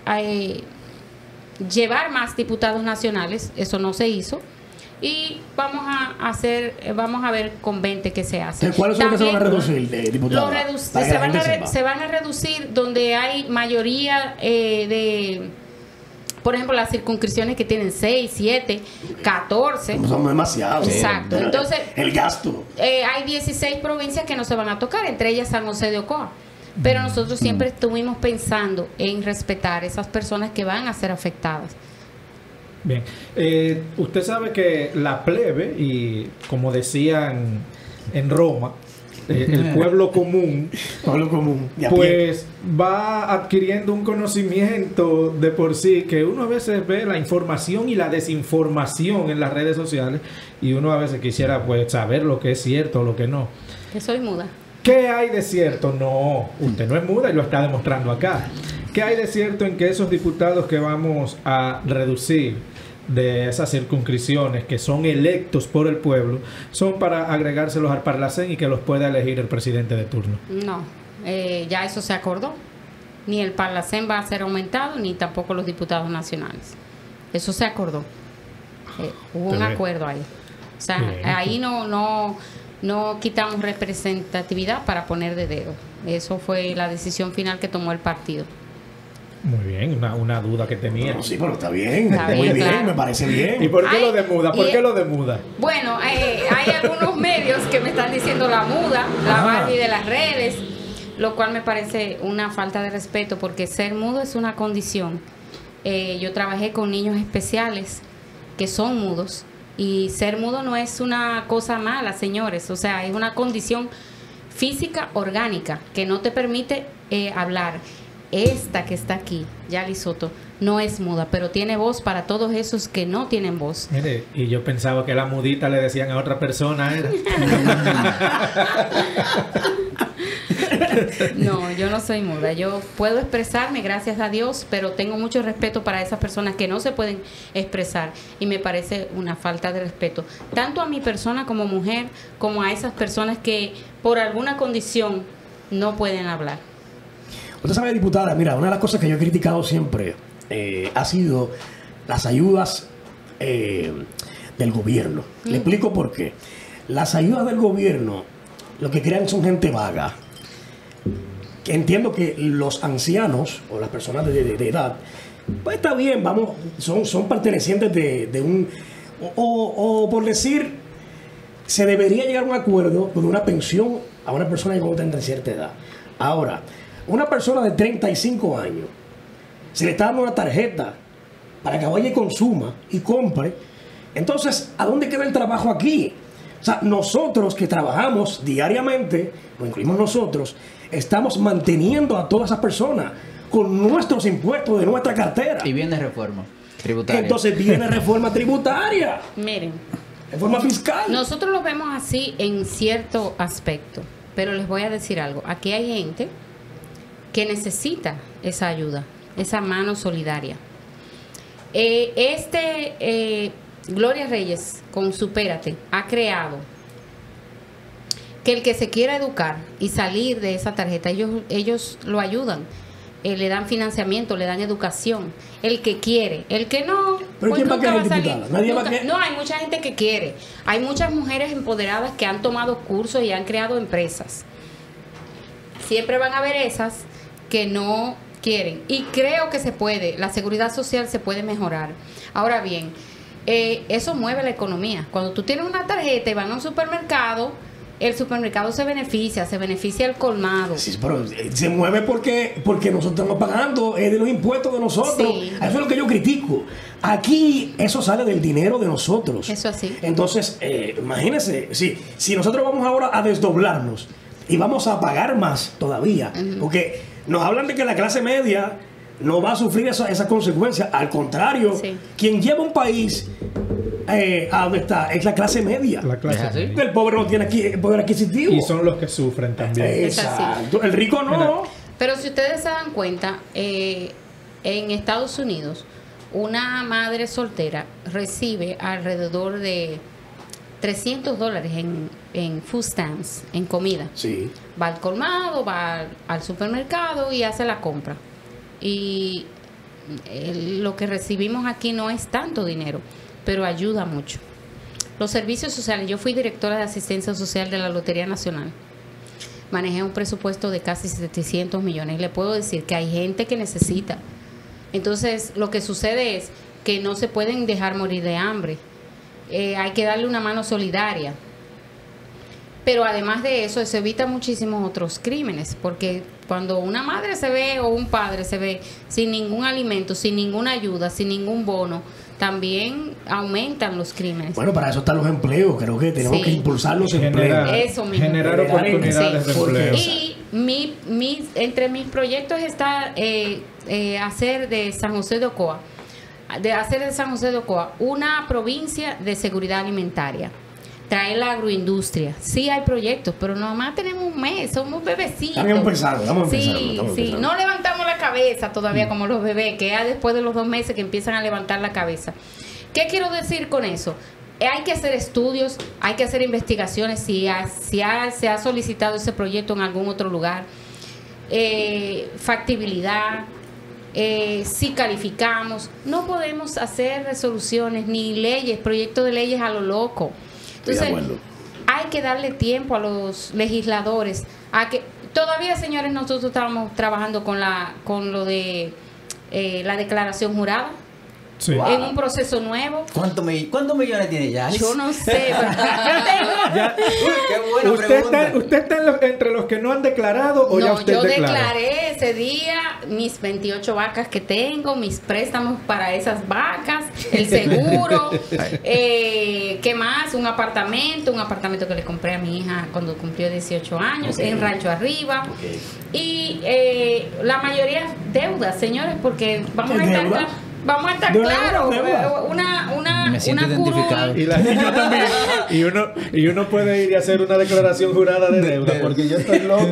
llevar más diputados nacionales. Eso no se hizo. Y vamos a ver con 20 qué se hace. ¿Cuáles son los que se van a reducir, diputados? Se van a reducir donde hay mayoría por ejemplo, las circunscripciones que tienen 6, 7, 14. Son demasiados. Exacto. Entonces, el gasto. Hay 16 provincias que no se van a tocar, entre ellas San José de Ocoa. Pero nosotros siempre estuvimos pensando en respetar esas personas que van a ser afectadas. Bien, usted sabe que la plebe, y como decían en Roma, el pueblo común, pues va adquiriendo un conocimiento de por sí, que uno a veces ve la información y la desinformación en las redes sociales, y uno a veces quisiera pues saber lo que es cierto o lo que no. Que soy muda. ¿Qué hay de cierto? No, usted no es muda y lo está demostrando acá. ¿Qué hay de cierto en que esos diputados que vamos a reducir de esas circunscripciones, que son electos por el pueblo, son para agregárselos al Parlacén y que los pueda elegir el presidente de turno? No, ya eso se acordó. Ni el Parlacén va a ser aumentado, ni tampoco los diputados nacionales. Eso se acordó. Hubo un acuerdo ahí. O sea, ahí no quitamos representatividad para poner de dedo. Eso fue la decisión final que tomó el partido. Muy bien, una duda que tenía. No, sí, pero está bien, muy bien, claro. Me parece bien. ¿Y por qué lo de muda? ¿Por qué lo de muda? Bueno, hay algunos medios que me están diciendo la muda, la Barbie de las redes, lo cual me parece una falta de respeto, porque ser mudo es una condición. Yo trabajé con niños especiales que son mudos, y ser mudo no es una cosa mala, señores. O sea, es una condición física orgánica que no te permite hablar. Esta que está aquí, Yali Soto, no es muda, pero tiene voz para todos esos que no tienen voz. Mire, y yo pensaba que la mudita le decían a otra persona, ¿era? No, yo no soy muda. Yo puedo expresarme, gracias a Dios, pero tengo mucho respeto para esas personas que no se pueden expresar, y me parece una falta de respeto, tanto a mi persona como mujer, como a esas personas que por alguna condición no pueden hablar. Usted sabe, diputada, mira, una de las cosas que yo he criticado siempre ha sido las ayudas del gobierno. Le explico por qué. Las ayudas del gobierno lo que crean son gente vaga. Que entiendo que los ancianos o las personas de edad, pues está bien, vamos, son pertenecientes de un... O por decir, se debería llegar a un acuerdo con una pensión a una persona que cuando tenga cierta edad. Ahora, una persona de 35 años se le está dando una tarjeta para que vaya y consuma y compre. Entonces, ¿a dónde queda el trabajo aquí? O sea, nosotros que trabajamos diariamente, lo incluimos nosotros, estamos manteniendo a todas esas personas con nuestros impuestos de nuestra cartera. Y viene reforma tributaria. Entonces viene reforma tributaria. Miren, reforma fiscal. Nosotros lo vemos así en cierto aspecto, pero les voy a decir algo. Aquí hay gente que necesita esa ayuda, esa mano solidaria. Gloria Reyes, con Supérate, ha creado que el que se quiera educar y salir de esa tarjeta, ellos lo ayudan. le dan financiamiento, le dan educación. El que quiere, el que no, ¿pero pues quién va a nunca va a querer, salir. diputada? ¿Nadie va a querer? No, hay mucha gente que quiere. Hay muchas mujeres empoderadas que han tomado cursos y han creado empresas. Siempre van a haber esas que no quieren. Y creo que se puede, la seguridad social se puede mejorar. Ahora bien, eso mueve la economía. Cuando tú tienes una tarjeta y van a un supermercado, el supermercado se beneficia el colmado. Sí, pero se mueve porque nosotros estamos pagando de los impuestos de nosotros. Sí. Eso es lo que yo critico. Aquí eso sale del dinero de nosotros. Eso así. Entonces, imagínense, si nosotros vamos ahora a desdoblarnos y vamos a pagar más todavía, porque nos hablan de que la clase media no va a sufrir esas consecuencias. Al contrario, Sí. quien lleva un país a donde está es la clase media. La clase ¿Es así? media. El pobre no tiene aquí poder adquisitivo. Y son los que sufren también. Es así. Exacto. El rico no. Pero si ustedes se dan cuenta, en Estados Unidos, una madre soltera recibe alrededor de $300 en food stamps, en comida. Sí. Va al colmado, va al supermercado y hace la compra. Y lo que recibimos aquí no es tanto dinero, pero ayuda mucho. Los servicios sociales, yo fui directora de asistencia social de la Lotería Nacional. Manejé un presupuesto de casi 700 millones. Le puedo decir que hay gente que necesita. Entonces, lo que sucede es que no se pueden dejar morir de hambre. Hay que darle una mano solidaria. Pero además de eso, se evita muchísimos otros crímenes, porque cuando una madre se ve o un padre se ve sin ningún alimento, sin ninguna ayuda, sin ningún bono, también aumentan los crímenes. Bueno, para eso están los empleos. Creo que tenemos Sí. que impulsar los Generar, empleos. Eso mismo. generar oportunidades Sí. de empleo. Y entre mis proyectos está hacer de San José de Ocoa, una provincia de seguridad alimentaria. Traer la agroindustria. Sí hay proyectos, pero nomás tenemos un mes, somos bebecitos. Estamos empezando. Sí, no levantamos la cabeza todavía como los bebés, que ya después de los 2 meses que empiezan a levantar la cabeza. ¿Qué quiero decir con eso? Hay que hacer estudios, hay que hacer investigaciones si se ha solicitado ese proyecto en algún otro lugar. Factibilidad, si calificamos. No podemos hacer resoluciones ni leyes, proyectos de leyes a lo loco. Entonces, hay que darle tiempo a los legisladores a que todavía, señores, nosotros estamos trabajando con lo de la declaración jurada. Sí. En un proceso nuevo. ¿Cuántos millones tiene ya? Yo no sé, pero Ya- Qué buena ¿Usted pregunta. está entre los que no han declarado o ya no, usted yo declaró? declaré ese día mis 28 vacas que tengo, mis préstamos para esas vacas, el seguro, ¿qué más? Un apartamento que le compré a mi hija cuando cumplió 18 años, en Rancho Arriba. Y la mayoría deudas, señores, porque vamos a estar claros. Me siento identificado. Y yo también. Y uno puede ir y hacer una declaración jurada de deuda, porque yo estoy loco.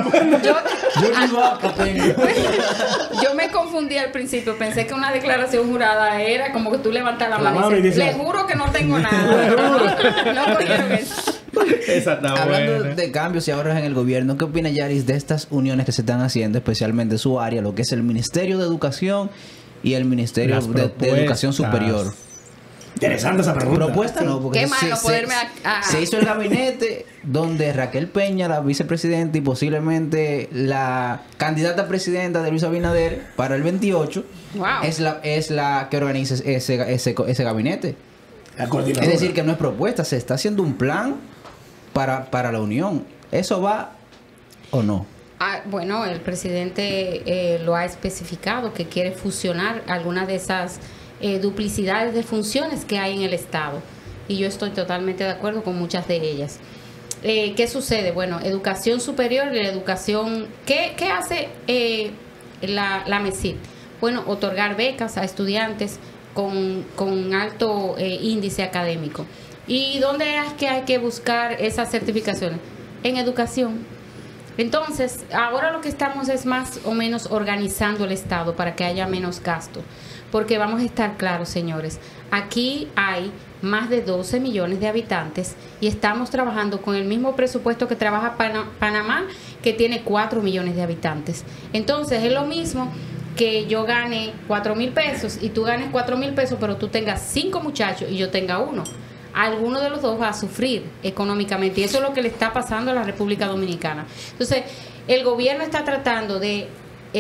Yo me confundí al principio, pensé que una declaración jurada era como que tú levantas la mano y dices, le juro que no tengo nada. No cogieron eso. Esa está Hablando buena. de cambios y ahorros en el gobierno, ¿qué opina Yaris de estas uniones que se están haciendo, especialmente su área, lo que es el Ministerio de Educación y el Ministerio Las de propuestas. Educación Superior? Interesante esa pregunta. Propuesta no, porque Qué malo poderme se hizo el gabinete donde Raquel Peña, la vicepresidenta y posiblemente la candidata a presidenta de Luis Abinader para el 28, Wow. es la que organiza ese gabinete. La coordinadora. Es decir, que no es propuesta, se está haciendo un plan para la unión. ¿Eso va o no? Bueno, el presidente lo ha especificado, que quiere fusionar algunas de esas duplicidades de funciones que hay en el Estado. Y yo estoy totalmente de acuerdo con muchas de ellas. ¿Qué sucede? Bueno, educación superior y la educación... ¿Qué hace la MESID? Bueno, otorgar becas a estudiantes con alto índice académico. ¿Y dónde es que hay que buscar esas certificaciones? En educación. Entonces, ahora lo que estamos es más o menos organizando el Estado para que haya menos gasto. Porque vamos a estar claros, señores, aquí hay más de 12 millones de habitantes y estamos trabajando con el mismo presupuesto que trabaja Panamá, que tiene 4 millones de habitantes. Entonces, es lo mismo que yo gane 4,000 pesos y tú ganes 4,000 pesos, pero tú tengas 5 muchachos y yo tenga uno. Alguno de los dos va a sufrir económicamente y eso es lo que le está pasando a la República Dominicana. Entonces, el gobierno está tratando de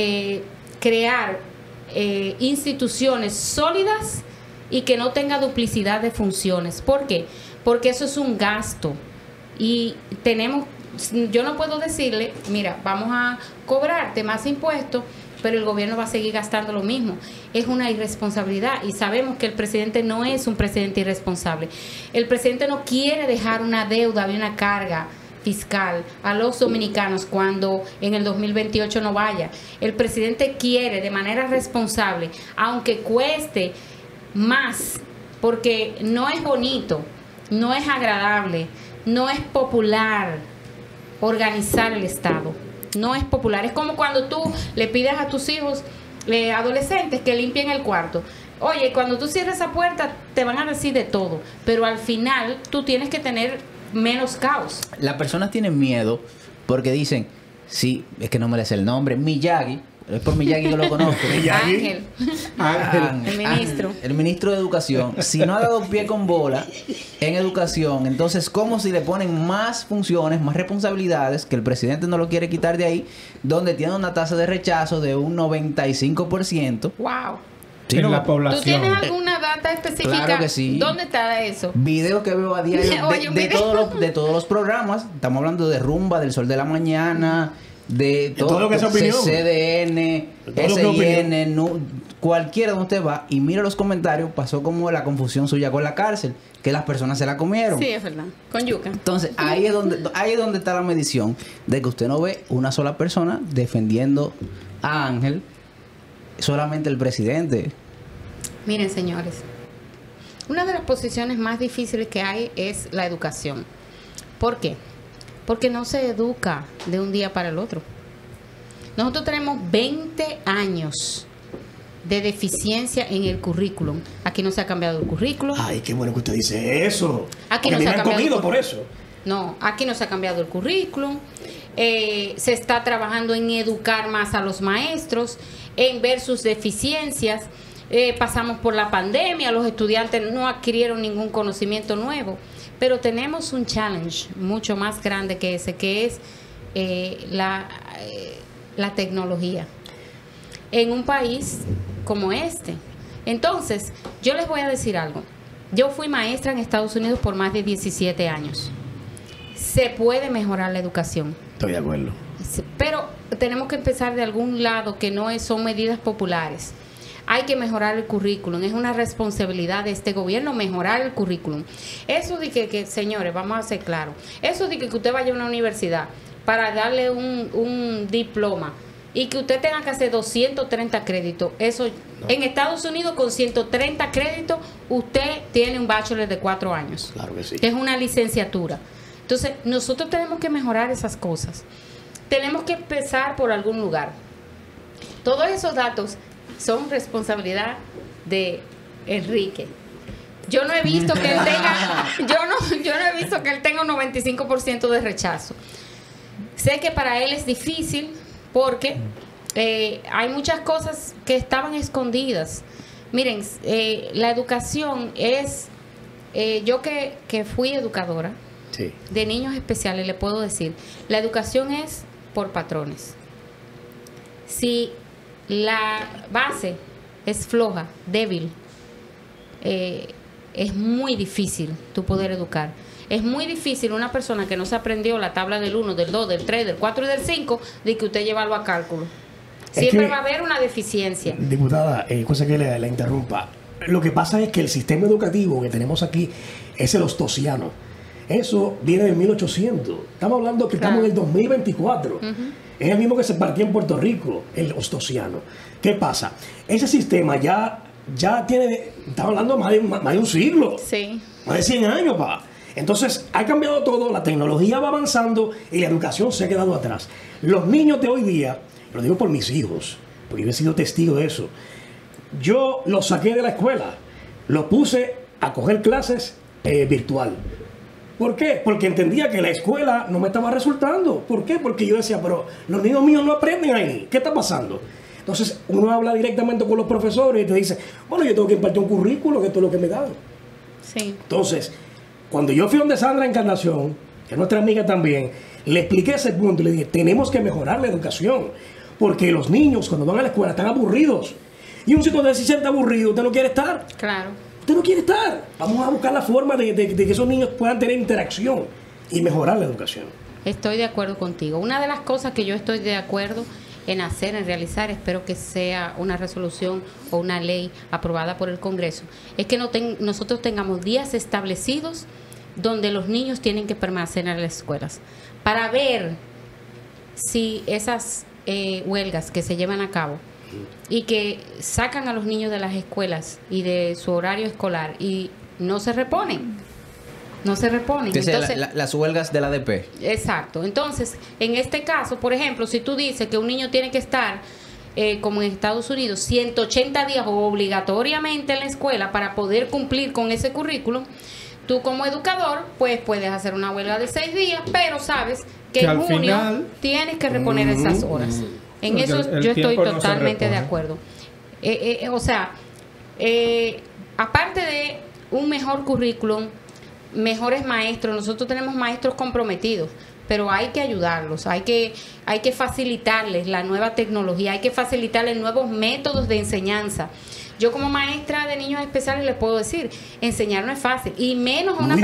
crear instituciones sólidas y que no tenga duplicidad de funciones. ¿Por qué? Porque eso es un gasto y yo no puedo decirle, mira, vamos a cobrarte más impuestos, pero el gobierno va a seguir gastando lo mismo. Es una irresponsabilidad y sabemos que el presidente no es un presidente irresponsable. El presidente no quiere dejar una deuda y una carga fiscal a los dominicanos cuando en el 2028 no vaya. El presidente quiere de manera responsable, aunque cueste más, porque no es bonito, no es agradable, no es popular organizar el Estado. No es popular. Es como cuando tú le pides a tus hijos adolescentes que limpien el cuarto. Oye, cuando tú cierres esa puerta te van a decir de todo, pero al final tú tienes que tener menos caos. Las personas tienen miedo porque dicen, sí, es que no me le sé el nombre, Miyagi. Es por Miyagi que lo conozco. Ángel. El ministro. El ministro de Educación. Si no ha dado pie con bola en educación, entonces, ¿cómo si le ponen más funciones, más responsabilidades, que el presidente no lo quiere quitar de ahí, donde tiene una tasa de rechazo de un 95%? ¡Wow! Sí, en la población. ¿Tú tienes alguna data específica? Claro que sí. ¿Dónde está eso? Videos que veo a diario Oye, de todos los programas. Estamos hablando de Rumba, del Sol de la Mañana, de todo lo que es opinión. CDN, SIN, cualquiera donde usted va y mira los comentarios, pasó como la confusión suya con la cárcel, que las personas se la comieron. Sí, es verdad. Con yuca. Entonces, ahí es donde está la medición de que usted no ve una sola persona defendiendo a Ángel, solamente el presidente. Miren, señores, una de las posiciones más difíciles que hay es la educación. ¿Por qué? Porque no se educa de un día para el otro. Nosotros tenemos 20 años de deficiencia en el currículum. Aquí no se ha cambiado el currículum. Ay, qué bueno que usted dice eso. Aquí porque no se ha me han cambiado comido por eso. No, aquí no se ha cambiado el currículum. Se está trabajando en educar más a los maestros, en ver sus deficiencias. Pasamos por la pandemia, los estudiantes no adquirieron ningún conocimiento nuevo. Pero tenemos un challenge mucho más grande que ese, que es la tecnología en un país como este. Entonces, yo les voy a decir algo. Yo fui maestra en Estados Unidos por más de 17 años. Se puede mejorar la educación. Estoy de acuerdo. Pero tenemos que empezar de algún lado que no son medidas populares. Hay que mejorar el currículum. Es una responsabilidad de este gobierno mejorar el currículum. Eso de que señores, vamos a ser claros. Eso de que usted vaya a una universidad para darle un diploma y que usted tenga que hacer 230 créditos. Eso, no. En Estados Unidos, con 130 créditos, usted tiene un bachelor de 4 años. Claro que sí. Es una licenciatura. Entonces, nosotros tenemos que mejorar esas cosas. Tenemos que empezar por algún lugar. Todos esos datos son responsabilidad de Enrique. Yo no he visto que él tenga, yo no he visto que él tenga un 95% de rechazo. Sé que para él es difícil porque hay muchas cosas que estaban escondidas. Miren, la educación es, yo que fui educadora, sí, de niños especiales, le puedo decir, la educación es por patrones. Si la base es floja, débil, es muy difícil tú poder educar. Es muy difícil una persona que no se aprendió la tabla del 1, del 2, del 3, del 4 y del 5, de que usted llevarlo a cálculo. Siempre va a haber una deficiencia. Diputada, cosa que le interrumpa. Lo que pasa es que el sistema educativo que tenemos aquí es el ostosiano. Eso viene del 1800. Estamos hablando que estamos en el 2024. Es el mismo que se partía en Puerto Rico, el ostosiano. ¿Qué pasa? Ese sistema ya tiene, estamos hablando más de un siglo. Sí. Más de 100 años, pa. Entonces, ha cambiado todo, la tecnología va avanzando y la educación se ha quedado atrás. Los niños de hoy día, lo digo por mis hijos, porque yo he sido testigo de eso, yo los saqué de la escuela, los puse a coger clases virtual. ¿Por qué? Porque entendía que la escuela no me estaba resultando. ¿Por qué? Porque yo decía, pero los niños míos no aprenden ahí. ¿Qué está pasando? Entonces uno habla directamente con los profesores y te dice, bueno, yo tengo que impartir un currículo, que esto es lo que me dan. Sí. Entonces, cuando yo fui donde Sandra Encarnación, que es nuestra amiga también, le expliqué ese punto y le dije, tenemos que mejorar la educación. Porque los niños cuando van a la escuela están aburridos. Y un chico de 17 está aburrido, usted no quiere estar. Claro. Usted no quiere estar. Vamos a buscar la forma de que esos niños puedan tener interacción y mejorar la educación. Estoy de acuerdo contigo. Una de las cosas que yo estoy de acuerdo en hacer, en realizar, espero que sea una resolución o una ley aprobada por el Congreso, es que nosotros tengamos días establecidos donde los niños tienen que permanecer en las escuelas para ver si esas huelgas que se llevan a cabo y que sacan a los niños de las escuelas y de su horario escolar y no se reponen. Entonces, las huelgas de la ADP. Exacto. Entonces, en este caso, por ejemplo, si tú dices que un niño tiene que estar, como en Estados Unidos, 180 días obligatoriamente en la escuela para poder cumplir con ese currículum, tú como educador, pues puedes hacer una huelga de 6 días, pero sabes que en junio final, tienes que reponer esas horas. En eso yo estoy totalmente de acuerdo. O sea, aparte de un mejor currículum, mejores maestros, nosotros tenemos maestros comprometidos, pero hay que ayudarlos, hay que facilitarles la nueva tecnología, hay que facilitarles nuevos métodos de enseñanza. Yo como maestra de niños especiales les puedo decir, enseñar no es fácil, y menos a una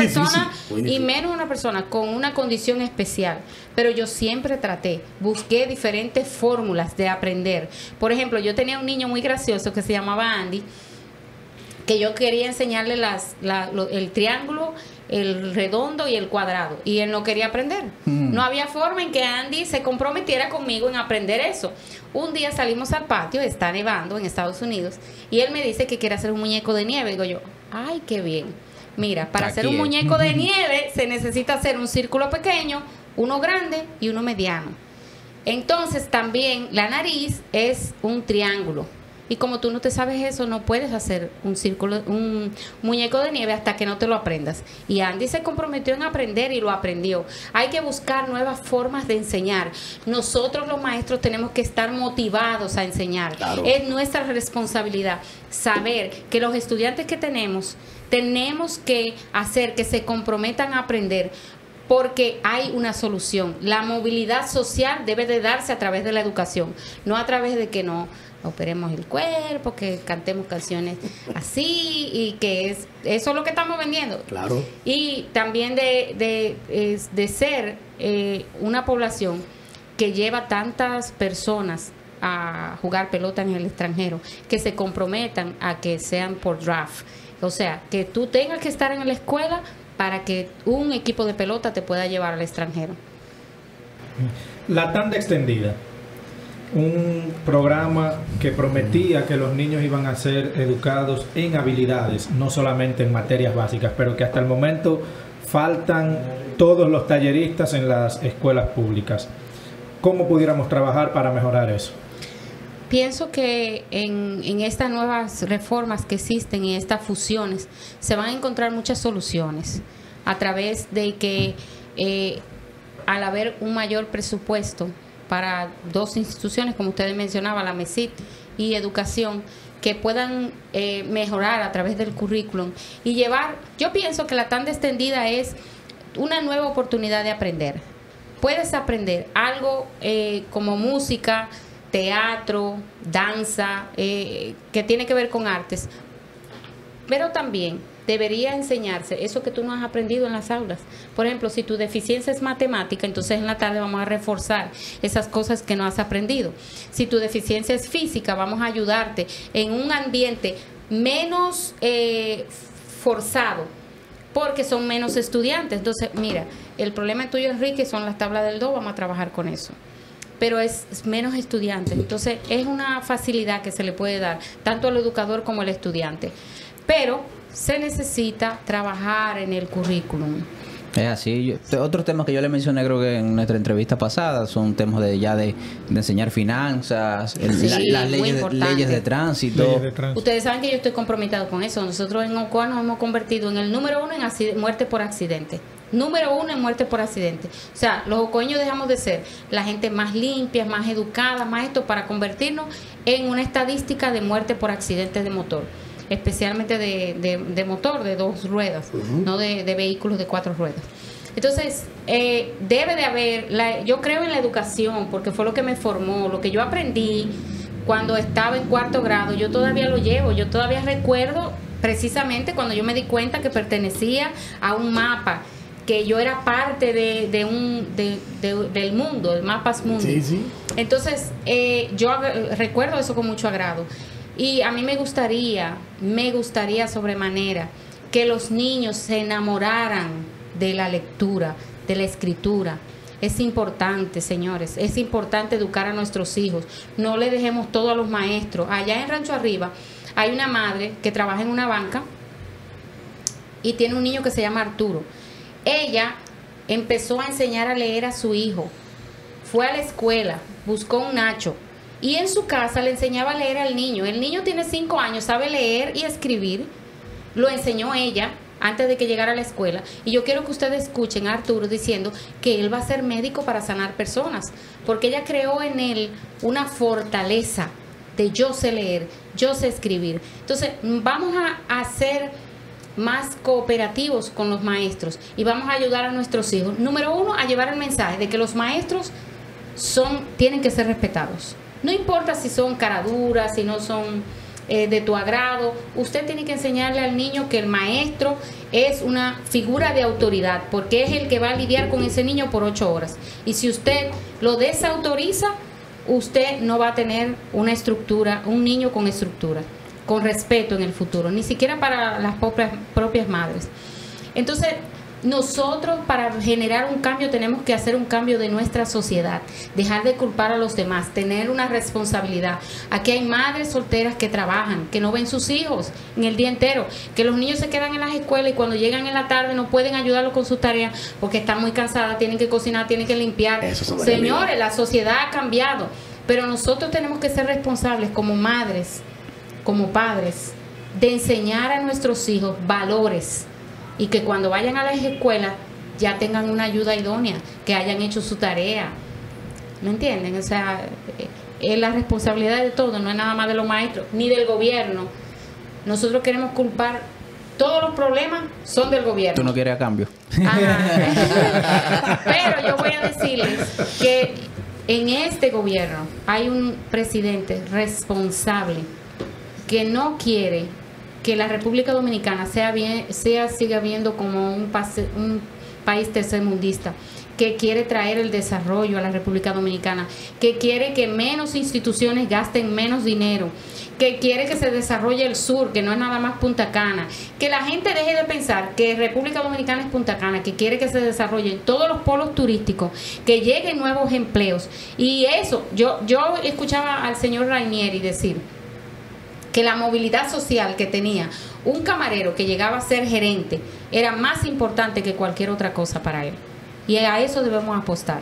persona con una condición especial. Pero yo siempre busqué diferentes fórmulas de aprender. Por ejemplo, yo tenía un niño muy gracioso que se llamaba Andy, que yo quería enseñarle el triángulo, el redondo y el cuadrado, y él no quería aprender. No había forma en que Andy se comprometiera conmigo en aprender eso. Un día salimos al patio, está nevando en Estados Unidos, y él me dice que quiere hacer un muñeco de nieve. Digo yo, ay, qué bien. Mira, para hacer un muñeco de nieve se necesita hacer un círculo pequeño, uno grande y uno mediano. Entonces también la nariz es un triángulo. Y como tú no te sabes eso, no puedes hacer un muñeco de nieve hasta que no te lo aprendas. Y Andy se comprometió en aprender y lo aprendió. Hay que buscar nuevas formas de enseñar. Nosotros los maestros tenemos que estar motivados a enseñar. Claro. Es nuestra responsabilidad saber que los estudiantes que tenemos que hacer que se comprometan a aprender. Porque hay una solución. La movilidad social debe de darse a través de la educación, no a través de que no operemos el cuerpo, que cantemos canciones así, y que eso es lo que estamos vendiendo. Claro. Y también de ser una población que lleva tantas personas a jugar pelota en el extranjero, que se comprometan a que sean por draft. O sea, que tú tengas que estar en la escuela para que un equipo de pelota te pueda llevar al extranjero. La tanda extendida, un programa que prometía que los niños iban a ser educados en habilidades, no solamente en materias básicas, pero que hasta el momento faltan todos los talleristas en las escuelas públicas. ¿Cómo pudiéramos trabajar para mejorar eso? Pienso que en estas nuevas reformas que existen y estas fusiones se van a encontrar muchas soluciones a través de que al haber un mayor presupuesto para dos instituciones, como ustedes mencionaban, la MESIT y Educación, que puedan mejorar a través del currículum y llevar, yo pienso que la tanda extendida es una nueva oportunidad de aprender. Puedes aprender algo como música, teatro, danza, que tiene que ver con artes, pero también debería enseñarse eso que tú no has aprendido en las aulas. Por ejemplo, si tu deficiencia es matemática, entonces en la tarde vamos a reforzar esas cosas que no has aprendido. Si tu deficiencia es física, vamos a ayudarte en un ambiente menos forzado, porque son menos estudiantes. Entonces, mira, el problema tuyo, Enrique, son las tablas del 2, vamos a trabajar con eso. Pero es menos estudiantes. Entonces, es una facilidad que se le puede dar tanto al educador como al estudiante. Pero se necesita trabajar en el currículum. Es así. Otros temas que yo le mencioné, creo que en nuestra entrevista pasada, son temas de enseñar finanzas, Sí, las muy importante. leyes de tránsito. Leyes de tránsito. Ustedes saben que yo estoy comprometido con eso. Nosotros en Ocoa nos hemos convertido en el número 1 en muerte por accidente. Número 1 en muerte por accidente. O sea, los ocoeños dejamos de ser la gente más limpia, más educada, más esto, para convertirnos en una estadística de muerte por accidentes de motor. Especialmente de motor, de 2 ruedas, no de vehículos de 4 ruedas. Entonces, debe de haber, yo creo en la educación, porque fue lo que me formó, lo que yo aprendí cuando estaba en 4º grado, yo todavía lo llevo, yo todavía recuerdo precisamente cuando yo me di cuenta que pertenecía a un mapa, que yo era parte del mundo, el Mapas Mundi. Sí, sí. Entonces, yo recuerdo eso con mucho agrado. Y a mí me gustaría sobremanera que los niños se enamoraran de la lectura, de la escritura. Es importante, señores, es importante educar a nuestros hijos. No le dejemos todo a los maestros. Allá en Rancho Arriba hay una madre que trabaja en una banca y tiene un niño que se llama Arturo. Ella empezó a enseñar a leer a su hijo. Fue a la escuela, buscó un nacho y en su casa le enseñaba a leer al niño. El niño tiene 5 años, sabe leer y escribir. Lo enseñó ella antes de que llegara a la escuela. Y yo quiero que ustedes escuchen a Arturo diciendo que él va a ser médico para sanar personas, porque ella creó en él una fortaleza de yo sé leer, yo sé escribir. Entonces, vamos a ser más cooperativos con los maestros y vamos a ayudar a nuestros hijos. Número 1, a llevar el mensaje de que los maestros tienen que ser respetados. No importa si son caraduras, si no son de tu agrado. Usted tiene que enseñarle al niño que el maestro es una figura de autoridad, porque es el que va a lidiar con ese niño por 8 horas. Y si usted lo desautoriza, usted no va a tener una estructura, un niño con estructura, con respeto en el futuro, ni siquiera para las propias madres. Entonces, nosotros, para generar un cambio, tenemos que hacer un cambio de nuestra sociedad, dejar de culpar a los demás, tener una responsabilidad. Aquí hay madres solteras que trabajan, que no ven sus hijos en el día entero, que los niños se quedan en las escuelas y cuando llegan en la tarde no pueden ayudarlos con sus tareas porque están muy cansadas, tienen que cocinar, tienen que limpiar. Señores, la sociedad ha cambiado, pero nosotros tenemos que ser responsables como madres, como padres, de enseñar a nuestros hijos valores, y que cuando vayan a las escuelas ya tengan una ayuda idónea, que hayan hecho su tarea. ¿Me entienden? O sea, es la responsabilidad de todo, no es nada más de los maestros ni del gobierno. Nosotros queremos culpar, todos los problemas son del gobierno. Tú no quieres a cambio. Pero yo voy a decirles que en este gobierno hay un presidente responsable que no quiere que la República Dominicana siga viendo como un país tercermundista, que quiere traer el desarrollo a la República Dominicana, que quiere que menos instituciones gasten menos dinero, que quiere que se desarrolle el sur, que no es nada más Punta Cana, que la gente deje de pensar que República Dominicana es Punta Cana, que quiere que se desarrollen todos los polos turísticos, que lleguen nuevos empleos. Y eso, yo escuchaba al señor Rainieri decir que la movilidad social que tenía un camarero que llegaba a ser gerente era más importante que cualquier otra cosa para él. Y a eso debemos apostar.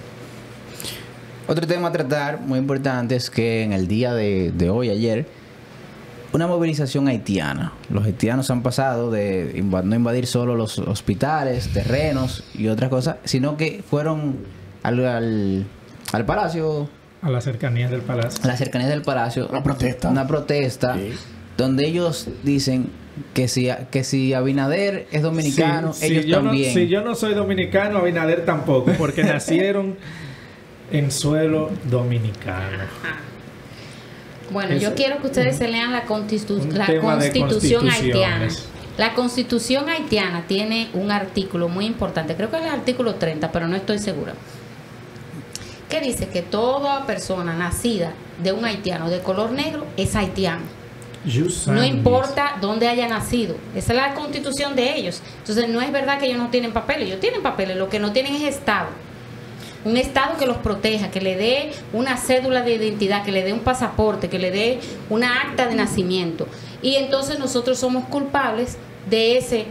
Otro tema a tratar muy importante es que en el día de hoy, ayer, una movilización haitiana. Los haitianos han pasado de no invadir solo los hospitales, terrenos y otras cosas, sino que fueron al palacio. A las cercanías del palacio. A las cercanías del palacio. Una protesta. Una protesta, sí, donde ellos dicen que si Abinader es dominicano, sí, ellos también. Si yo no soy dominicano, Abinader tampoco, porque nacieron en suelo dominicano. Bueno, yo quiero que ustedes se lean la Constitución haitiana. La Constitución haitiana tiene un artículo muy importante, creo que es el artículo 30, pero no estoy segura, que dice que toda persona nacida de un haitiano de color negro es haitiano. No importa dónde haya nacido. Esa es la constitución de ellos. Entonces no es verdad que ellos no tienen papeles. Ellos tienen papeles. Lo que no tienen es Estado. Un Estado que los proteja, que le dé una cédula de identidad, que le dé un pasaporte, que le dé una acta de nacimiento. Y entonces nosotros somos culpables de ese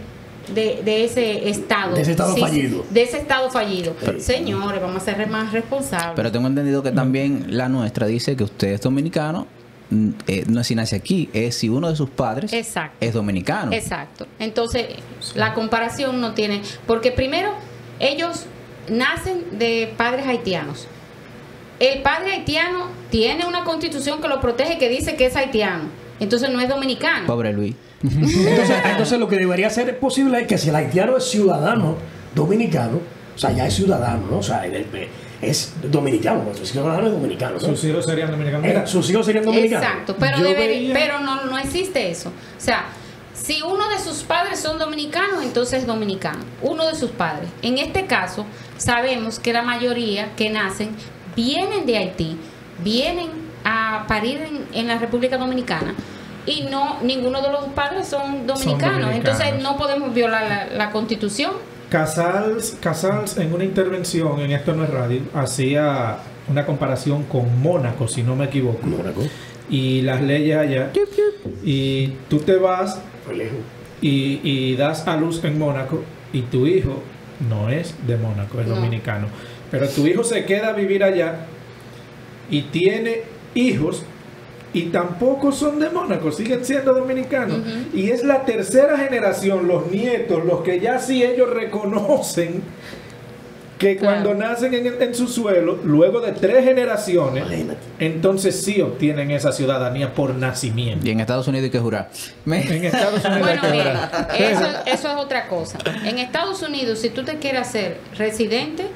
de ese estado. De ese estado Sí, fallido. de ese estado fallido. Sí. Señores, vamos a ser más responsables. Pero tengo entendido que también la nuestra dice que usted es dominicano, no es si nace aquí, es si uno de sus padres Exacto. es dominicano. Exacto. Entonces, la comparación no tiene... Porque primero, ellos nacen de padres haitianos. El padre haitiano tiene una constitución que lo protege, que dice que es haitiano. Entonces no es dominicano. Pobre Luis. Entonces lo que debería ser posible es que si el haitiano es ciudadano dominicano, o sea, ya es ciudadano, ¿no? O sea, es dominicano, pues, el ciudadano es dominicano, ¿no? Sus hijos serían dominicanos. Mira, Sus hijos serían dominicanos. Exacto, pero, Yo veía- pero no existe eso. O sea, si uno de sus padres son dominicanos, entonces es dominicano. Uno de sus padres. En este caso, sabemos que la mayoría que nacen vienen de Haití, vienen a parir en la República Dominicana. Y no, ninguno de los padres son dominicanos. dominicanos. Entonces no podemos violar la Constitución. Casals en una intervención en Esto No es Radio hacía una comparación con Mónaco, si no me equivoco. Mónaco. Y las leyes allá. Y tú te vas Fue lejos. y das a luz en Mónaco y tu hijo no es de Mónaco, es No. dominicano. Pero tu hijo se queda a vivir allá y tiene hijos y tampoco son de Mónaco, siguen siendo dominicanos. Ujú. Y es la tercera generación, los nietos, los que ya sí ellos reconocen que Claro. cuando nacen en su suelo, luego de 3 generaciones, Imagínate. entonces sí obtienen esa ciudadanía por nacimiento. Y en Estados Unidos hay que jurar. En Estados Unidos hay Bueno, que bien, jurar. eso es otra cosa. En Estados Unidos, si tú te quieres hacer residente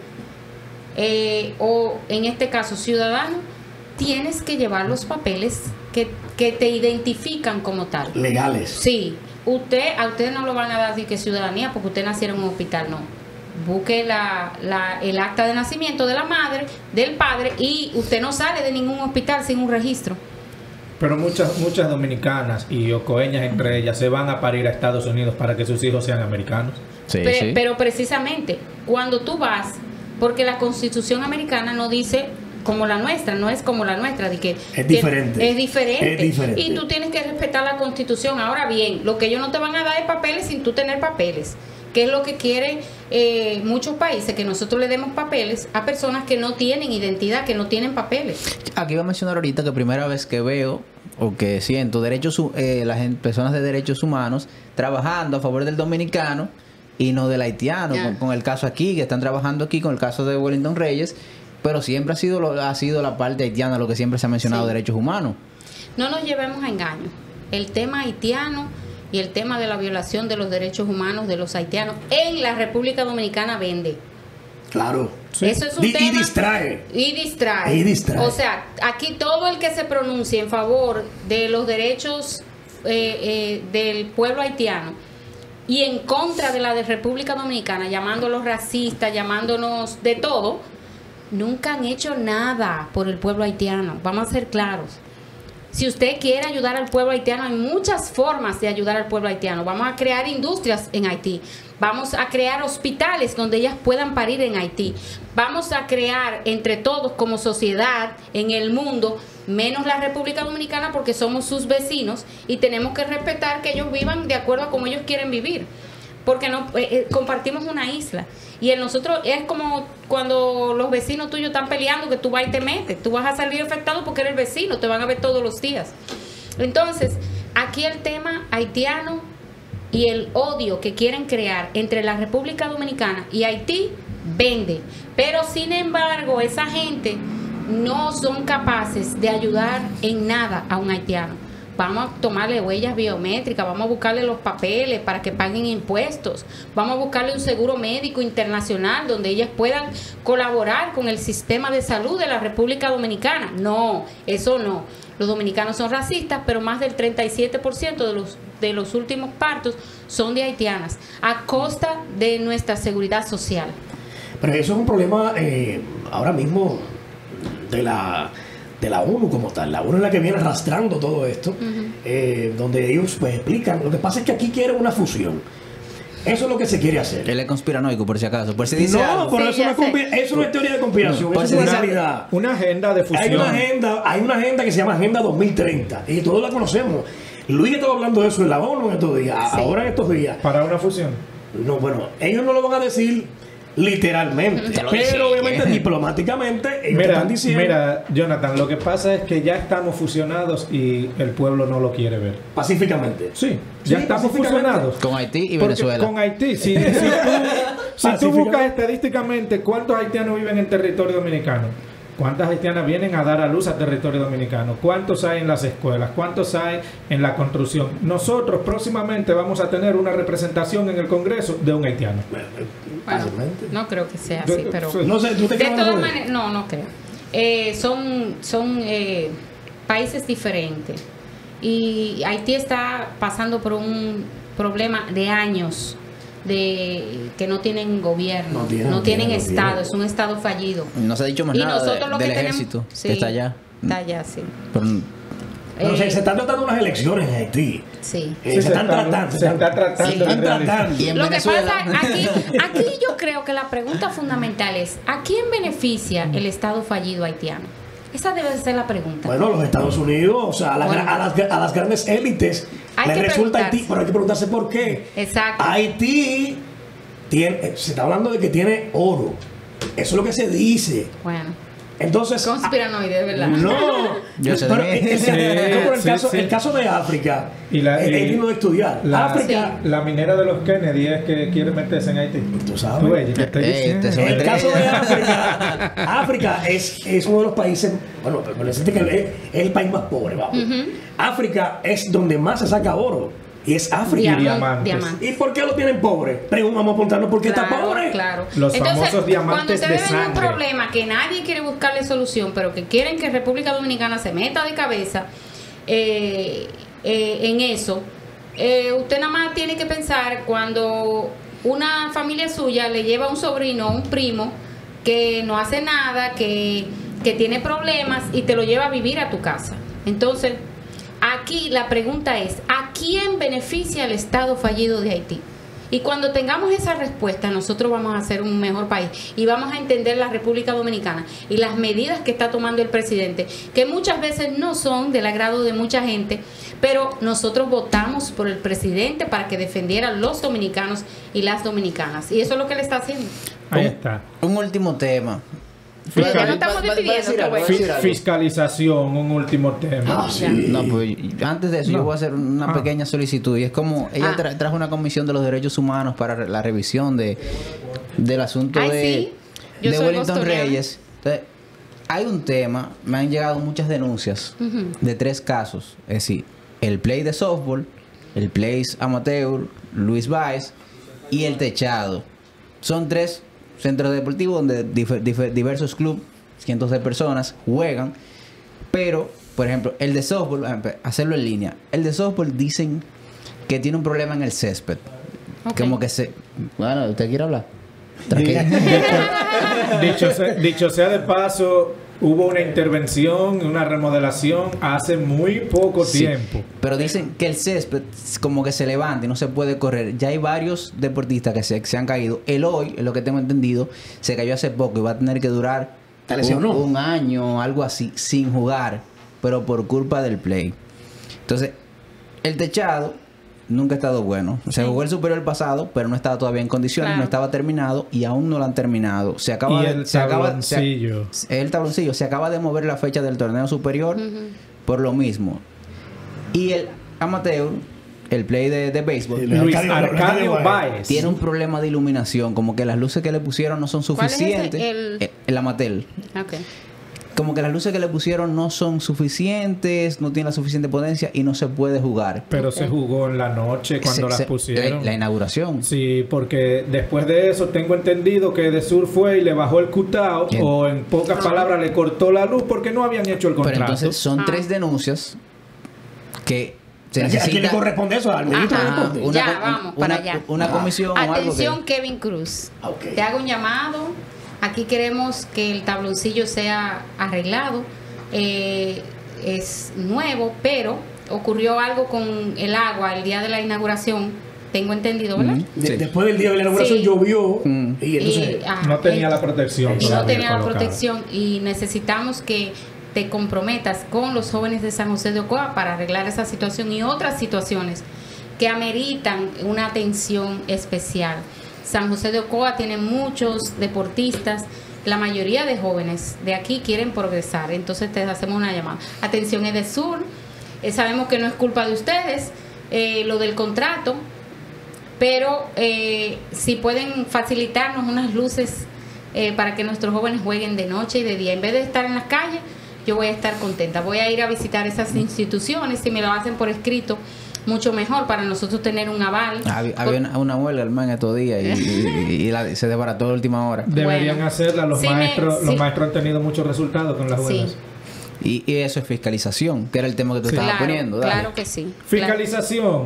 o en este caso ciudadano, tienes que llevar los papeles que te identifican como tal. Legales. Sí, a usted no lo van a dar así que ciudadanía porque usted nació en un hospital, no. Busque el acta de nacimiento de la madre, del padre, y usted no sale de ningún hospital sin un registro. Pero muchas dominicanas y ocoeñas entre ellas se van a parir a Estados Unidos para que sus hijos sean americanos. Sí, sí. Pero precisamente cuando tú vas, porque la Constitución americana no dice como la nuestra, no es como la nuestra, de que Es diferente. es diferente. Es diferente. Y tú tienes que respetar la Constitución. Ahora bien, lo que ellos no te van a dar es papeles sin tú tener papeles, que es lo que quieren muchos países, que nosotros le demos papeles a personas que no tienen identidad, que no tienen papeles. Aquí iba a mencionar ahorita que primera vez que veo o que siento personas de derechos humanos trabajando a favor del dominicano y no del haitiano, Ya. con el caso aquí, que están trabajando aquí con el caso de Wellington Reyes, pero siempre ha sido la parte haitiana lo que siempre se ha mencionado, Sí. derechos humanos. No nos llevemos a engaño. El tema haitiano y el tema de la violación de los derechos humanos de los haitianos en la República Dominicana vende. Claro. Eso es un Y tema. distrae. Y distrae. Y distrae. O sea, aquí todo el que se pronuncie en favor de los derechos del pueblo haitiano y en contra de la de República Dominicana, llamándolos racistas, llamándonos de todo, nunca han hecho nada por el pueblo haitiano. Vamos a ser claros. Si usted quiere ayudar al pueblo haitiano, hay muchas formas de ayudar al pueblo haitiano. Vamos a crear industrias en Haití. Vamos a crear hospitales donde ellas puedan parir en Haití. Vamos a crear entre todos como sociedad en el mundo, menos la República Dominicana porque somos sus vecinos y tenemos que respetar que ellos vivan de acuerdo a cómo ellos quieren vivir. Porque no compartimos una isla. Y en nosotros es como cuando los vecinos tuyos están peleando, que tú vas y te metes. Tú vas a salir afectado porque eres vecino, te van a ver todos los días. Entonces, aquí el tema haitiano y el odio que quieren crear entre la República Dominicana y Haití vende. Pero sin embargo, esa gente no son capaces de ayudar en nada a un haitiano. Vamos a tomarle huellas biométricas, vamos a buscarle los papeles para que paguen impuestos, vamos a buscarle un seguro médico internacional donde ellas puedan colaborar con el sistema de salud de la República Dominicana. No, eso no. Los dominicanos son racistas, pero más del 37% de los últimos partos son de haitianas, a costa de nuestra seguridad social. Pero eso es un problema ahora mismo de la ONU como tal. La ONU es la que viene arrastrando todo esto, donde ellos pues explican. Lo que pasa es que aquí quieren una fusión. Eso es lo que se quiere hacer. Él es conspiranoico, por si acaso. Por si dice No, algo. pero Sí, eso, ya eso no es teoría de conspiración, No, eso es una pues, realidad. Una agenda de fusión. Hay una agenda que se llama Agenda 2030 y todos la conocemos. Luis estaba hablando de eso en la ONU en estos días, Sí. ahora en estos días. Para una fusión. No, bueno, ellos no lo van a decir literalmente, pero obviamente diplomáticamente ellos están diciendo. Mira, Jonathan, lo que pasa es que ya estamos fusionados y el pueblo no lo quiere ver. Pacíficamente. Sí, ya estamos fusionados. Con Haití y Porque Venezuela. con Haití, si tú buscas estadísticamente cuántos haitianos viven en territorio dominicano, cuántas haitianas vienen a dar a luz a territorio dominicano, cuántos hay en las escuelas, cuántos hay en la construcción. Nosotros próximamente vamos a tener una representación en el Congreso de un haitiano. Bueno, no creo que sea así, pero No sé, ¿tú te de crees todas que maneras, no creo. Son países diferentes y Haití está pasando por un problema de años de que no tienen gobierno, no tienen estado, es un estado fallido. No se ha dicho más Y nada nosotros lo del que ejército tenemos, sí, que está allá. Está allá, sí. Pero, Pero se están tratando unas elecciones en Haití. Sí. Se están tratando. Se está tratando. Se están tratando. y en Lo que Venezuela. pasa aquí yo creo que la pregunta fundamental es ¿a quién beneficia el estado fallido haitiano? Esa debe ser la pregunta. Bueno, los Estados Unidos, o sea, a las grandes élites Hay les que resulta preguntarse. Haití, pero hay que preguntarse por qué. Exacto. Haití se está hablando de que tiene oro. Eso es lo que se dice. Bueno, Entonces, conspiranoide, ¿verdad? no. Yo sé Pero de mí. el caso de África es digno de estudiar. África, La minera de los Kennedy es que quiere meterse en Haití. tú sabes. Tú ves, te estoy diciendo. Este El caso de África, África es uno de los países, bueno, pero decirte que es el país más pobre, vamos. África es donde más se saca oro. Y es África. Diamantes. ¿Y por qué lo tienen pobre? Vamos a preguntarnos por qué está pobre. Claro. Los Entonces, famosos diamantes cuando de ustedes ven un sangre. problema que nadie quiere buscarle solución, pero que quieren que República Dominicana se meta de cabeza en eso, usted nada más tiene que pensar cuando una familia suya le lleva a un sobrino o un primo que no hace nada, que tiene problemas y te lo lleva a vivir a tu casa. Entonces, aquí la pregunta es, ¿a quién beneficia el Estado fallido de Haití? Y cuando tengamos esa respuesta, nosotros vamos a ser un mejor país y vamos a entender la República Dominicana y las medidas que está tomando el presidente, que muchas veces no son del agrado de mucha gente, pero nosotros votamos por el presidente para que defendiera a los dominicanos y las dominicanas. Y eso es lo que le está haciendo. Ahí está. Un último tema. Ya no estamos despidiendo, qué bueno. Fiscalización, un último tema. No, pues antes de eso yo voy a hacer una pequeña solicitud y es como ella trajo una comisión de los derechos humanos para la revisión del asunto Sí. Yo de soy Wellington bostoniana. Reyes. Entonces, hay un tema, me han llegado muchas denuncias de 3 casos, es decir, el play de softball, el play amateur, Luis Báez y el techado. Son 3 centros deportivos donde diversos clubes, cientos de personas juegan, pero, por ejemplo, el de softball, hacerlo en línea, el de softball dicen que tiene un problema en el césped. Ok. Como que se... Bueno, ¿usted quiere hablar? Dicho sea de paso, hubo una intervención, una remodelación hace muy poco Sí, tiempo. pero dicen que el césped como que se levanta y no se puede correr. Ya hay varios deportistas que se han caído. El hoy, es lo que tengo entendido, se cayó hace poco y va a tener que durar ¿Te lesionó? un año, algo así, sin jugar, pero por culpa del play. Entonces, el techado nunca ha estado bueno. Se jugó el superior el pasado, pero no estaba todavía en condiciones, Claro. no estaba terminado y aún no lo han terminado. Y el tabloncillo. El tabloncillo se acaba de mover la fecha del torneo superior por lo mismo. Y el amateur, el play de béisbol, Luis Arcadio Báez. tiene un problema de iluminación, como que las luces que le pusieron no son ¿Cuál es ese? suficientes. El amateur. Ok. Como que las luces que le pusieron no son suficientes, no tienen la suficiente potencia y no se puede jugar. Pero se jugó en la noche cuando las pusieron. La inauguración. Sí, porque después de eso tengo entendido que de Sur fue y le bajó el cutout Bien. o en pocas palabras le cortó la luz porque no habían hecho el Pero contrato. entonces son 3 denuncias que se ¿A quién le necesita corresponde eso? ¿Al ministro de Ajá. Deporte? Ya, vamos, para allá. Una comisión o algo Atención, que... Kevin Cruz. Ok. Te hago un llamado. Aquí queremos que el tabloncillo sea arreglado. Es nuevo, pero ocurrió algo con el agua el día de la inauguración. Tengo entendido, ¿verdad? Sí. Después del día de la inauguración Sí. llovió y entonces... no tenía la protección. Y no todavía tenía la colocada. protección y necesitamos que te comprometas con los jóvenes de San José de Ocoa para arreglar esa situación y otras situaciones que ameritan una atención especial. San José de Ocoa tiene muchos deportistas, la mayoría de jóvenes de aquí quieren progresar, entonces te hacemos una llamada. Atención Edesur, sabemos que no es culpa de ustedes lo del contrato, pero si pueden facilitarnos unas luces para que nuestros jóvenes jueguen de noche y de día, en vez de estar en las calles, yo voy a estar contenta. Voy a ir a visitar esas instituciones, si me lo hacen por escrito, mucho mejor para nosotros tener un aval. Había una huelga, hermano, estos días y se desbarató a última hora. Deberían hacerla, los maestros han tenido muchos resultados con las huelgas. Y eso es fiscalización, que era el tema que tú estabas poniendo. Dale. Claro que sí. Fiscalización.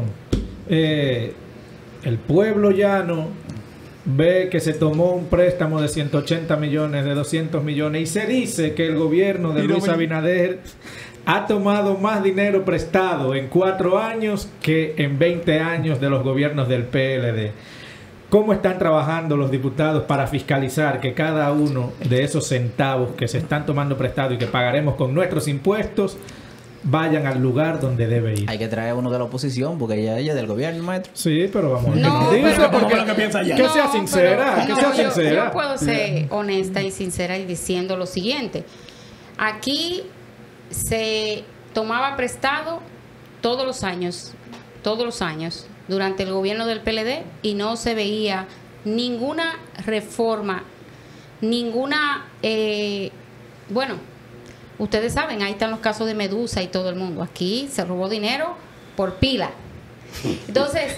El pueblo llano ve que se tomó un préstamo de 180 millones, de 200 millones, y se dice que el gobierno de Luis Abinader ha tomado más dinero prestado en 4 años que en 20 años de los gobiernos del PLD. ¿Cómo están trabajando los diputados para fiscalizar que cada uno de esos centavos que se están tomando prestado y que pagaremos con nuestros impuestos vayan al lugar donde debe ir? Hay que traer uno de la oposición, porque ella es del gobierno, maestro. Sí, pero vamos a que sea sincera, Yo puedo ser honesta y sincera y diciendo lo siguiente. Aquí se tomaba prestado todos los años, durante el gobierno del PLD, y no se veía ninguna reforma, ninguna, bueno, ustedes saben, ahí están los casos de Medusa y todo el mundo. Aquí se robó dinero por pila. Entonces,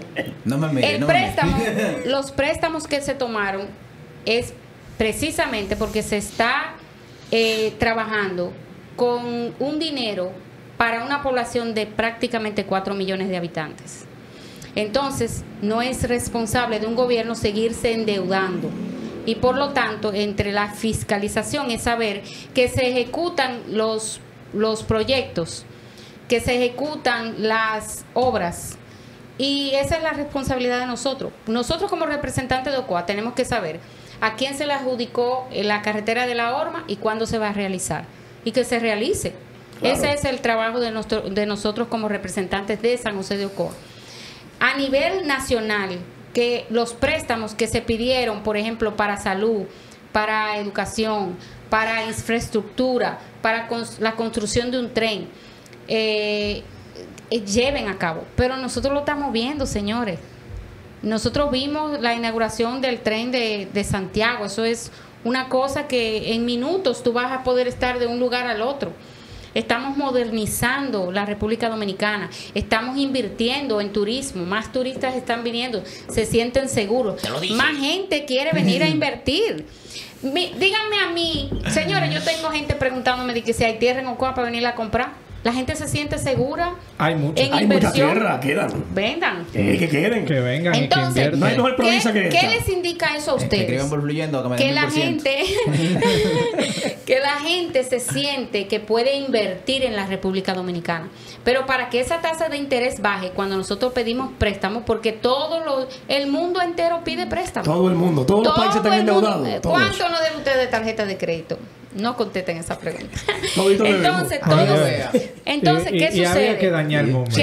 los préstamos que se tomaron es precisamente porque se está trabajando con un dinero para una población de prácticamente 4 millones de habitantes. Entonces, no es responsable de un gobierno seguirse endeudando. Y por lo tanto, entre la fiscalización es saber que se ejecutan los proyectos, que se ejecutan las obras. Y esa es la responsabilidad de nosotros. Nosotros como representantes de Ocoa tenemos que saber a quién se le adjudicó la carretera de la Horma y cuándo se va a realizar. Y que se realice. Claro. Ese es el trabajo de nosotros como representantes de San José de Ocoa. A nivel nacional, que los préstamos que se pidieron, por ejemplo, para salud, para educación, para infraestructura, para la construcción de un tren, lleven a cabo. Pero nosotros lo estamos viendo, señores. Nosotros vimos la inauguración del tren de Santiago. Eso es una cosa que en minutos tú vas a poder estar de un lugar al otro. Estamos modernizando la República Dominicana, estamos invirtiendo en turismo, más turistas están viniendo, se sienten seguros, más gente quiere venir a invertir. Díganme a mí, señores, yo tengo gente preguntándome de que si hay tierra en Ocoa para venir a comprar. La gente se siente segura. Hay mucha tierra, quedan. Vendan. Que queden. Que vengan. Entonces, y que no hay mejor provincia que esta. ¿Qué les indica eso a ustedes? Que la gente se siente que puede invertir en la República Dominicana. Pero para que esa tasa de interés baje, cuando nosotros pedimos préstamos, porque el mundo entero pide préstamos. Todo el mundo, todos los países están endeudados. ¿Cuánto no debe usted de tarjeta de crédito? No contesten esa pregunta. Entonces, ¿qué sucede? Había que dañar el momento.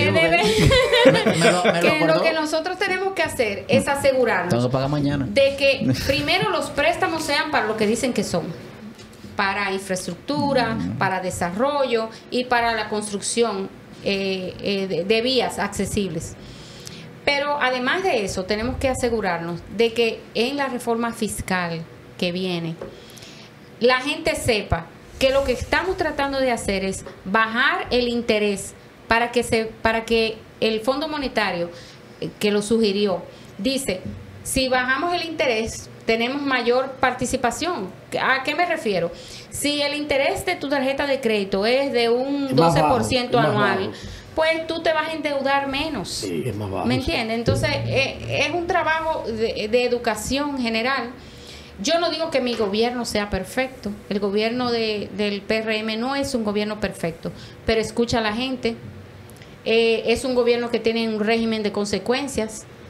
Lo que nosotros tenemos que hacer es asegurarnos de que primero los préstamos sean para lo que dicen que son. Para infraestructura, para desarrollo y para la construcción de vías accesibles. Pero además de eso, tenemos que asegurarnos de que en la reforma fiscal que viene, la gente sepa que lo que estamos tratando de hacer es bajar el interés para que el Fondo Monetario que lo sugirió dice, si bajamos el interés tenemos mayor participación. ¿A qué me refiero? Si el interés de tu tarjeta de crédito es de un 12% anual, pues tú te vas a endeudar menos. Sí, es más bajo. ¿Me entiendes? Entonces, es un trabajo de educación general. Yo no digo que mi gobierno sea perfecto. El gobierno del PRM no es un gobierno perfecto, pero escucha a la gente. Es un gobierno que tiene un régimen de consecuencias.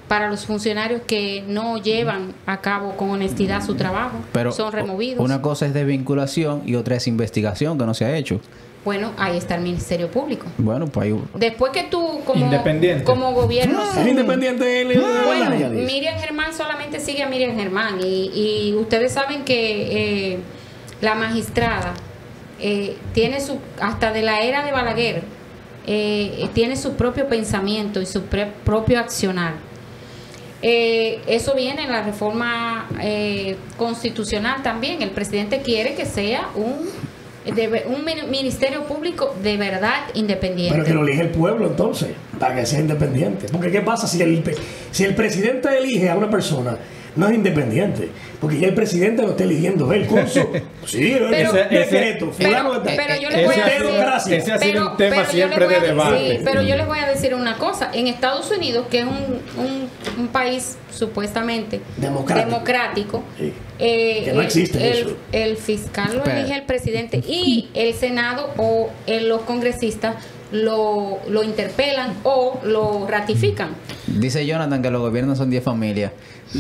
para los funcionarios que no llevan a cabo con honestidad su trabajo, Pero son removidos. una cosa es desvinculación y otra es investigación que no se ha hecho. Bueno, ahí está el Ministerio Público. Bueno, pues ahí... Después que tú, Independiente. como gobierno... ¿Es independiente él? Bueno, Miriam Germán solamente sigue a Miriam Germán y ustedes saben que la magistrada tiene su, hasta de la era de Balaguer, tiene su propio pensamiento y su propio accionar. Eso viene en la reforma constitucional también. El presidente quiere que sea un ministerio público de verdad independiente. Pero que lo elige el pueblo entonces, para que sea independiente. Porque ¿qué pasa si el presidente elige a una persona? No es independiente, porque ya el presidente lo está eligiendo él con su... Sí, pero, decreto. Pero yo les voy a decir... Ese ha sido un tema siempre de debate. Sí, pero yo les voy a decir una cosa. En Estados Unidos, que es un país supuestamente democrático, sí. Que no existe eso. El fiscal lo elige el presidente y el Senado o los congresistas lo interpelan o lo ratifican. Dice Jonathan que los gobiernos son 10 familias.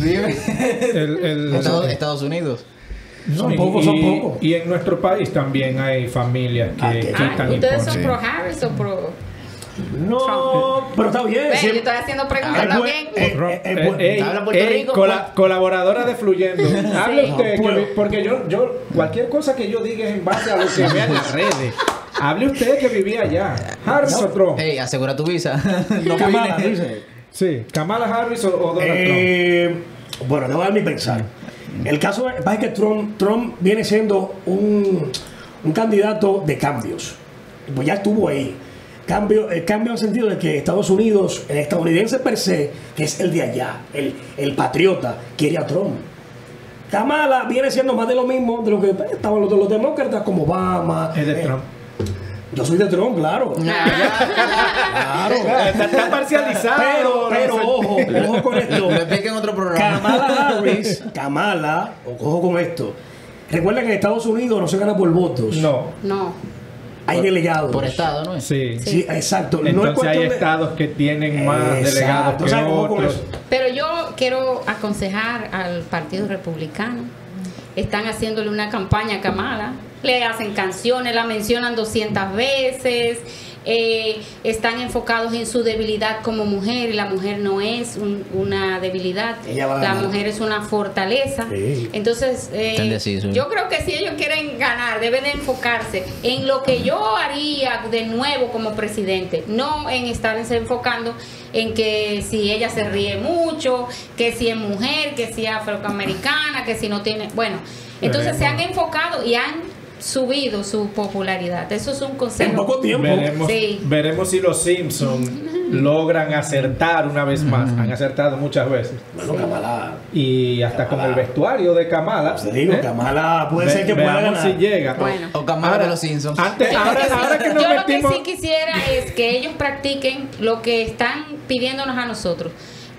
Estados Unidos. Son pocos. Y en nuestro país también hay familias que están ¿Ustedes son sí. pro Harris o pro...? No, Trump? pero está bien. Yo estoy haciendo preguntas también. Habla Puerto Rico, colaboradora de Fluyendo. Hable usted, porque yo cualquier cosa que yo diga es en base a lo que vea en las redes. Hable usted que vivía allá. Harris o Trump. Hey, asegura tu visa. No Kamala, vine. dice. Sí, Kamala Harris o Donald Trump. Bueno, debo dar mi pensar. El caso es que Trump viene siendo un candidato de cambios. Pues ya estuvo ahí. Cambio en el sentido de que Estados Unidos, el estadounidense per se, que es el de allá, el patriota, quiere a Trump. Kamala viene siendo más de lo mismo de lo que estaban los demócratas como Obama. Es de Trump. Yo soy de Trump, claro. Claro. Está parcializado. Pero ojo con esto. Lo expliqué en otro programa. Kamala Harris, ojo con esto. Recuerda que en Estados Unidos no se gana por votos. No. Hay delegados. Por estado, ¿no es? Sí. Exacto. Entonces no es hay cuestión estados que tienen más delegados que o sea, ojo con otros. eso. Pero yo quiero aconsejar al Partido Republicano. Están haciéndole una campaña a Kamala. Le hacen canciones, la mencionan 200 veces. Están enfocados en su debilidad como mujer y la mujer no es una debilidad, la mujer es una fortaleza. Sí. Entonces yo creo que si ellos quieren ganar deben de enfocarse en lo que yo haría de nuevo como presidente, no en estarse enfocando en que si ella se ríe mucho, que si es mujer, que si es afroamericana, que si no tiene, bueno, entonces se han enfocado y han subido su popularidad. Eso es un consejo. En poco tiempo. Veremos si los Simpsons logran acertar una vez más. Han acertado muchas veces. Bueno, Kamala. Y hasta con el vestuario de Kamala. Te digo, Kamala puede ser que pueda veamos ganar. si llega. Bueno. O Kamala de los Simpsons. Ahora que nos yo lo metimos... que sí quisiera es que ellos practiquen lo que están pidiéndonos a nosotros.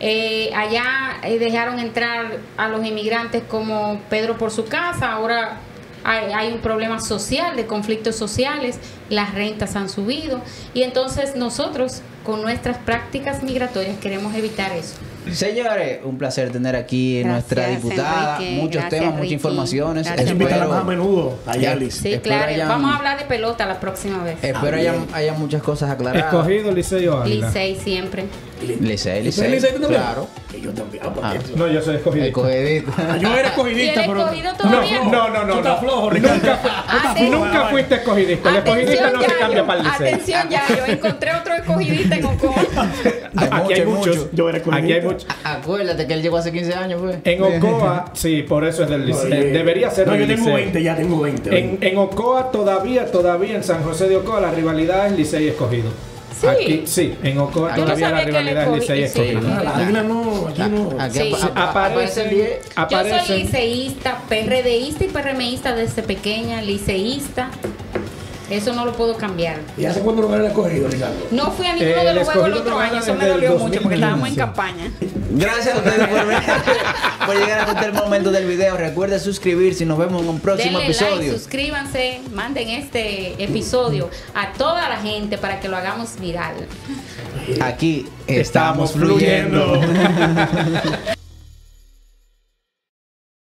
Allá dejaron entrar a los inmigrantes como Pedro por su casa. Ahora hay un problema social, de conflictos sociales, las rentas han subido y entonces nosotros con nuestras prácticas migratorias queremos evitar eso. Señores, un placer tener aquí nuestra diputada, Enrique, muchos gracias, temas, muchas Ricky. informaciones. Gracias. Invitarla más a menudo a Yalis. Sí, claro, vamos a hablar de pelota la próxima vez. Espero haya muchas cosas aclaradas. Escogido Licey o Águila. Licey siempre. Licey, Claro. Y yo también. No, yo soy escogido. Escogidita. Yo era ¿Y escogidista, el pero. escogido todavía? No. Tú estás flojo, Ricardo. Nunca fuiste escogidista. El escogidista no se cambia para el Licey. Atención ya, yo encontré otro escogidista en Ocoa. Aquí hay muchos. Yo era escogidista. Aquí hay muchos. Acuérdate que él llegó hace 15 años, pues. En Ocoa, sí, por eso es del Licey. Debería ser No, del yo tengo Licey. 20, ya tengo 20. En Ocoa todavía en San José de Ocoa la rivalidad es Licey escogido. Sí. Aquí, sí, en Ocoa Yo no todavía la sabía que rivalidad es Licey sí. escogido. La águila no, aquí no. Aquí Sí. aparece 10. Yo soy liceísta, PRDista y PRMista desde pequeña, liceísta. Eso no lo puedo cambiar. ¿Y hace cuánto no gana el escogido, Ricardo? No fui a ninguno de los juegos el otro año, eso me dolió mucho porque estábamos en 2015. campaña. Gracias a ustedes por llegar hasta el momento del video. Recuerden suscribirse y nos vemos en un próximo Denle like, episodio. suscríbanse, manden este episodio a toda la gente para que lo hagamos viral. Aquí estamos fluyendo.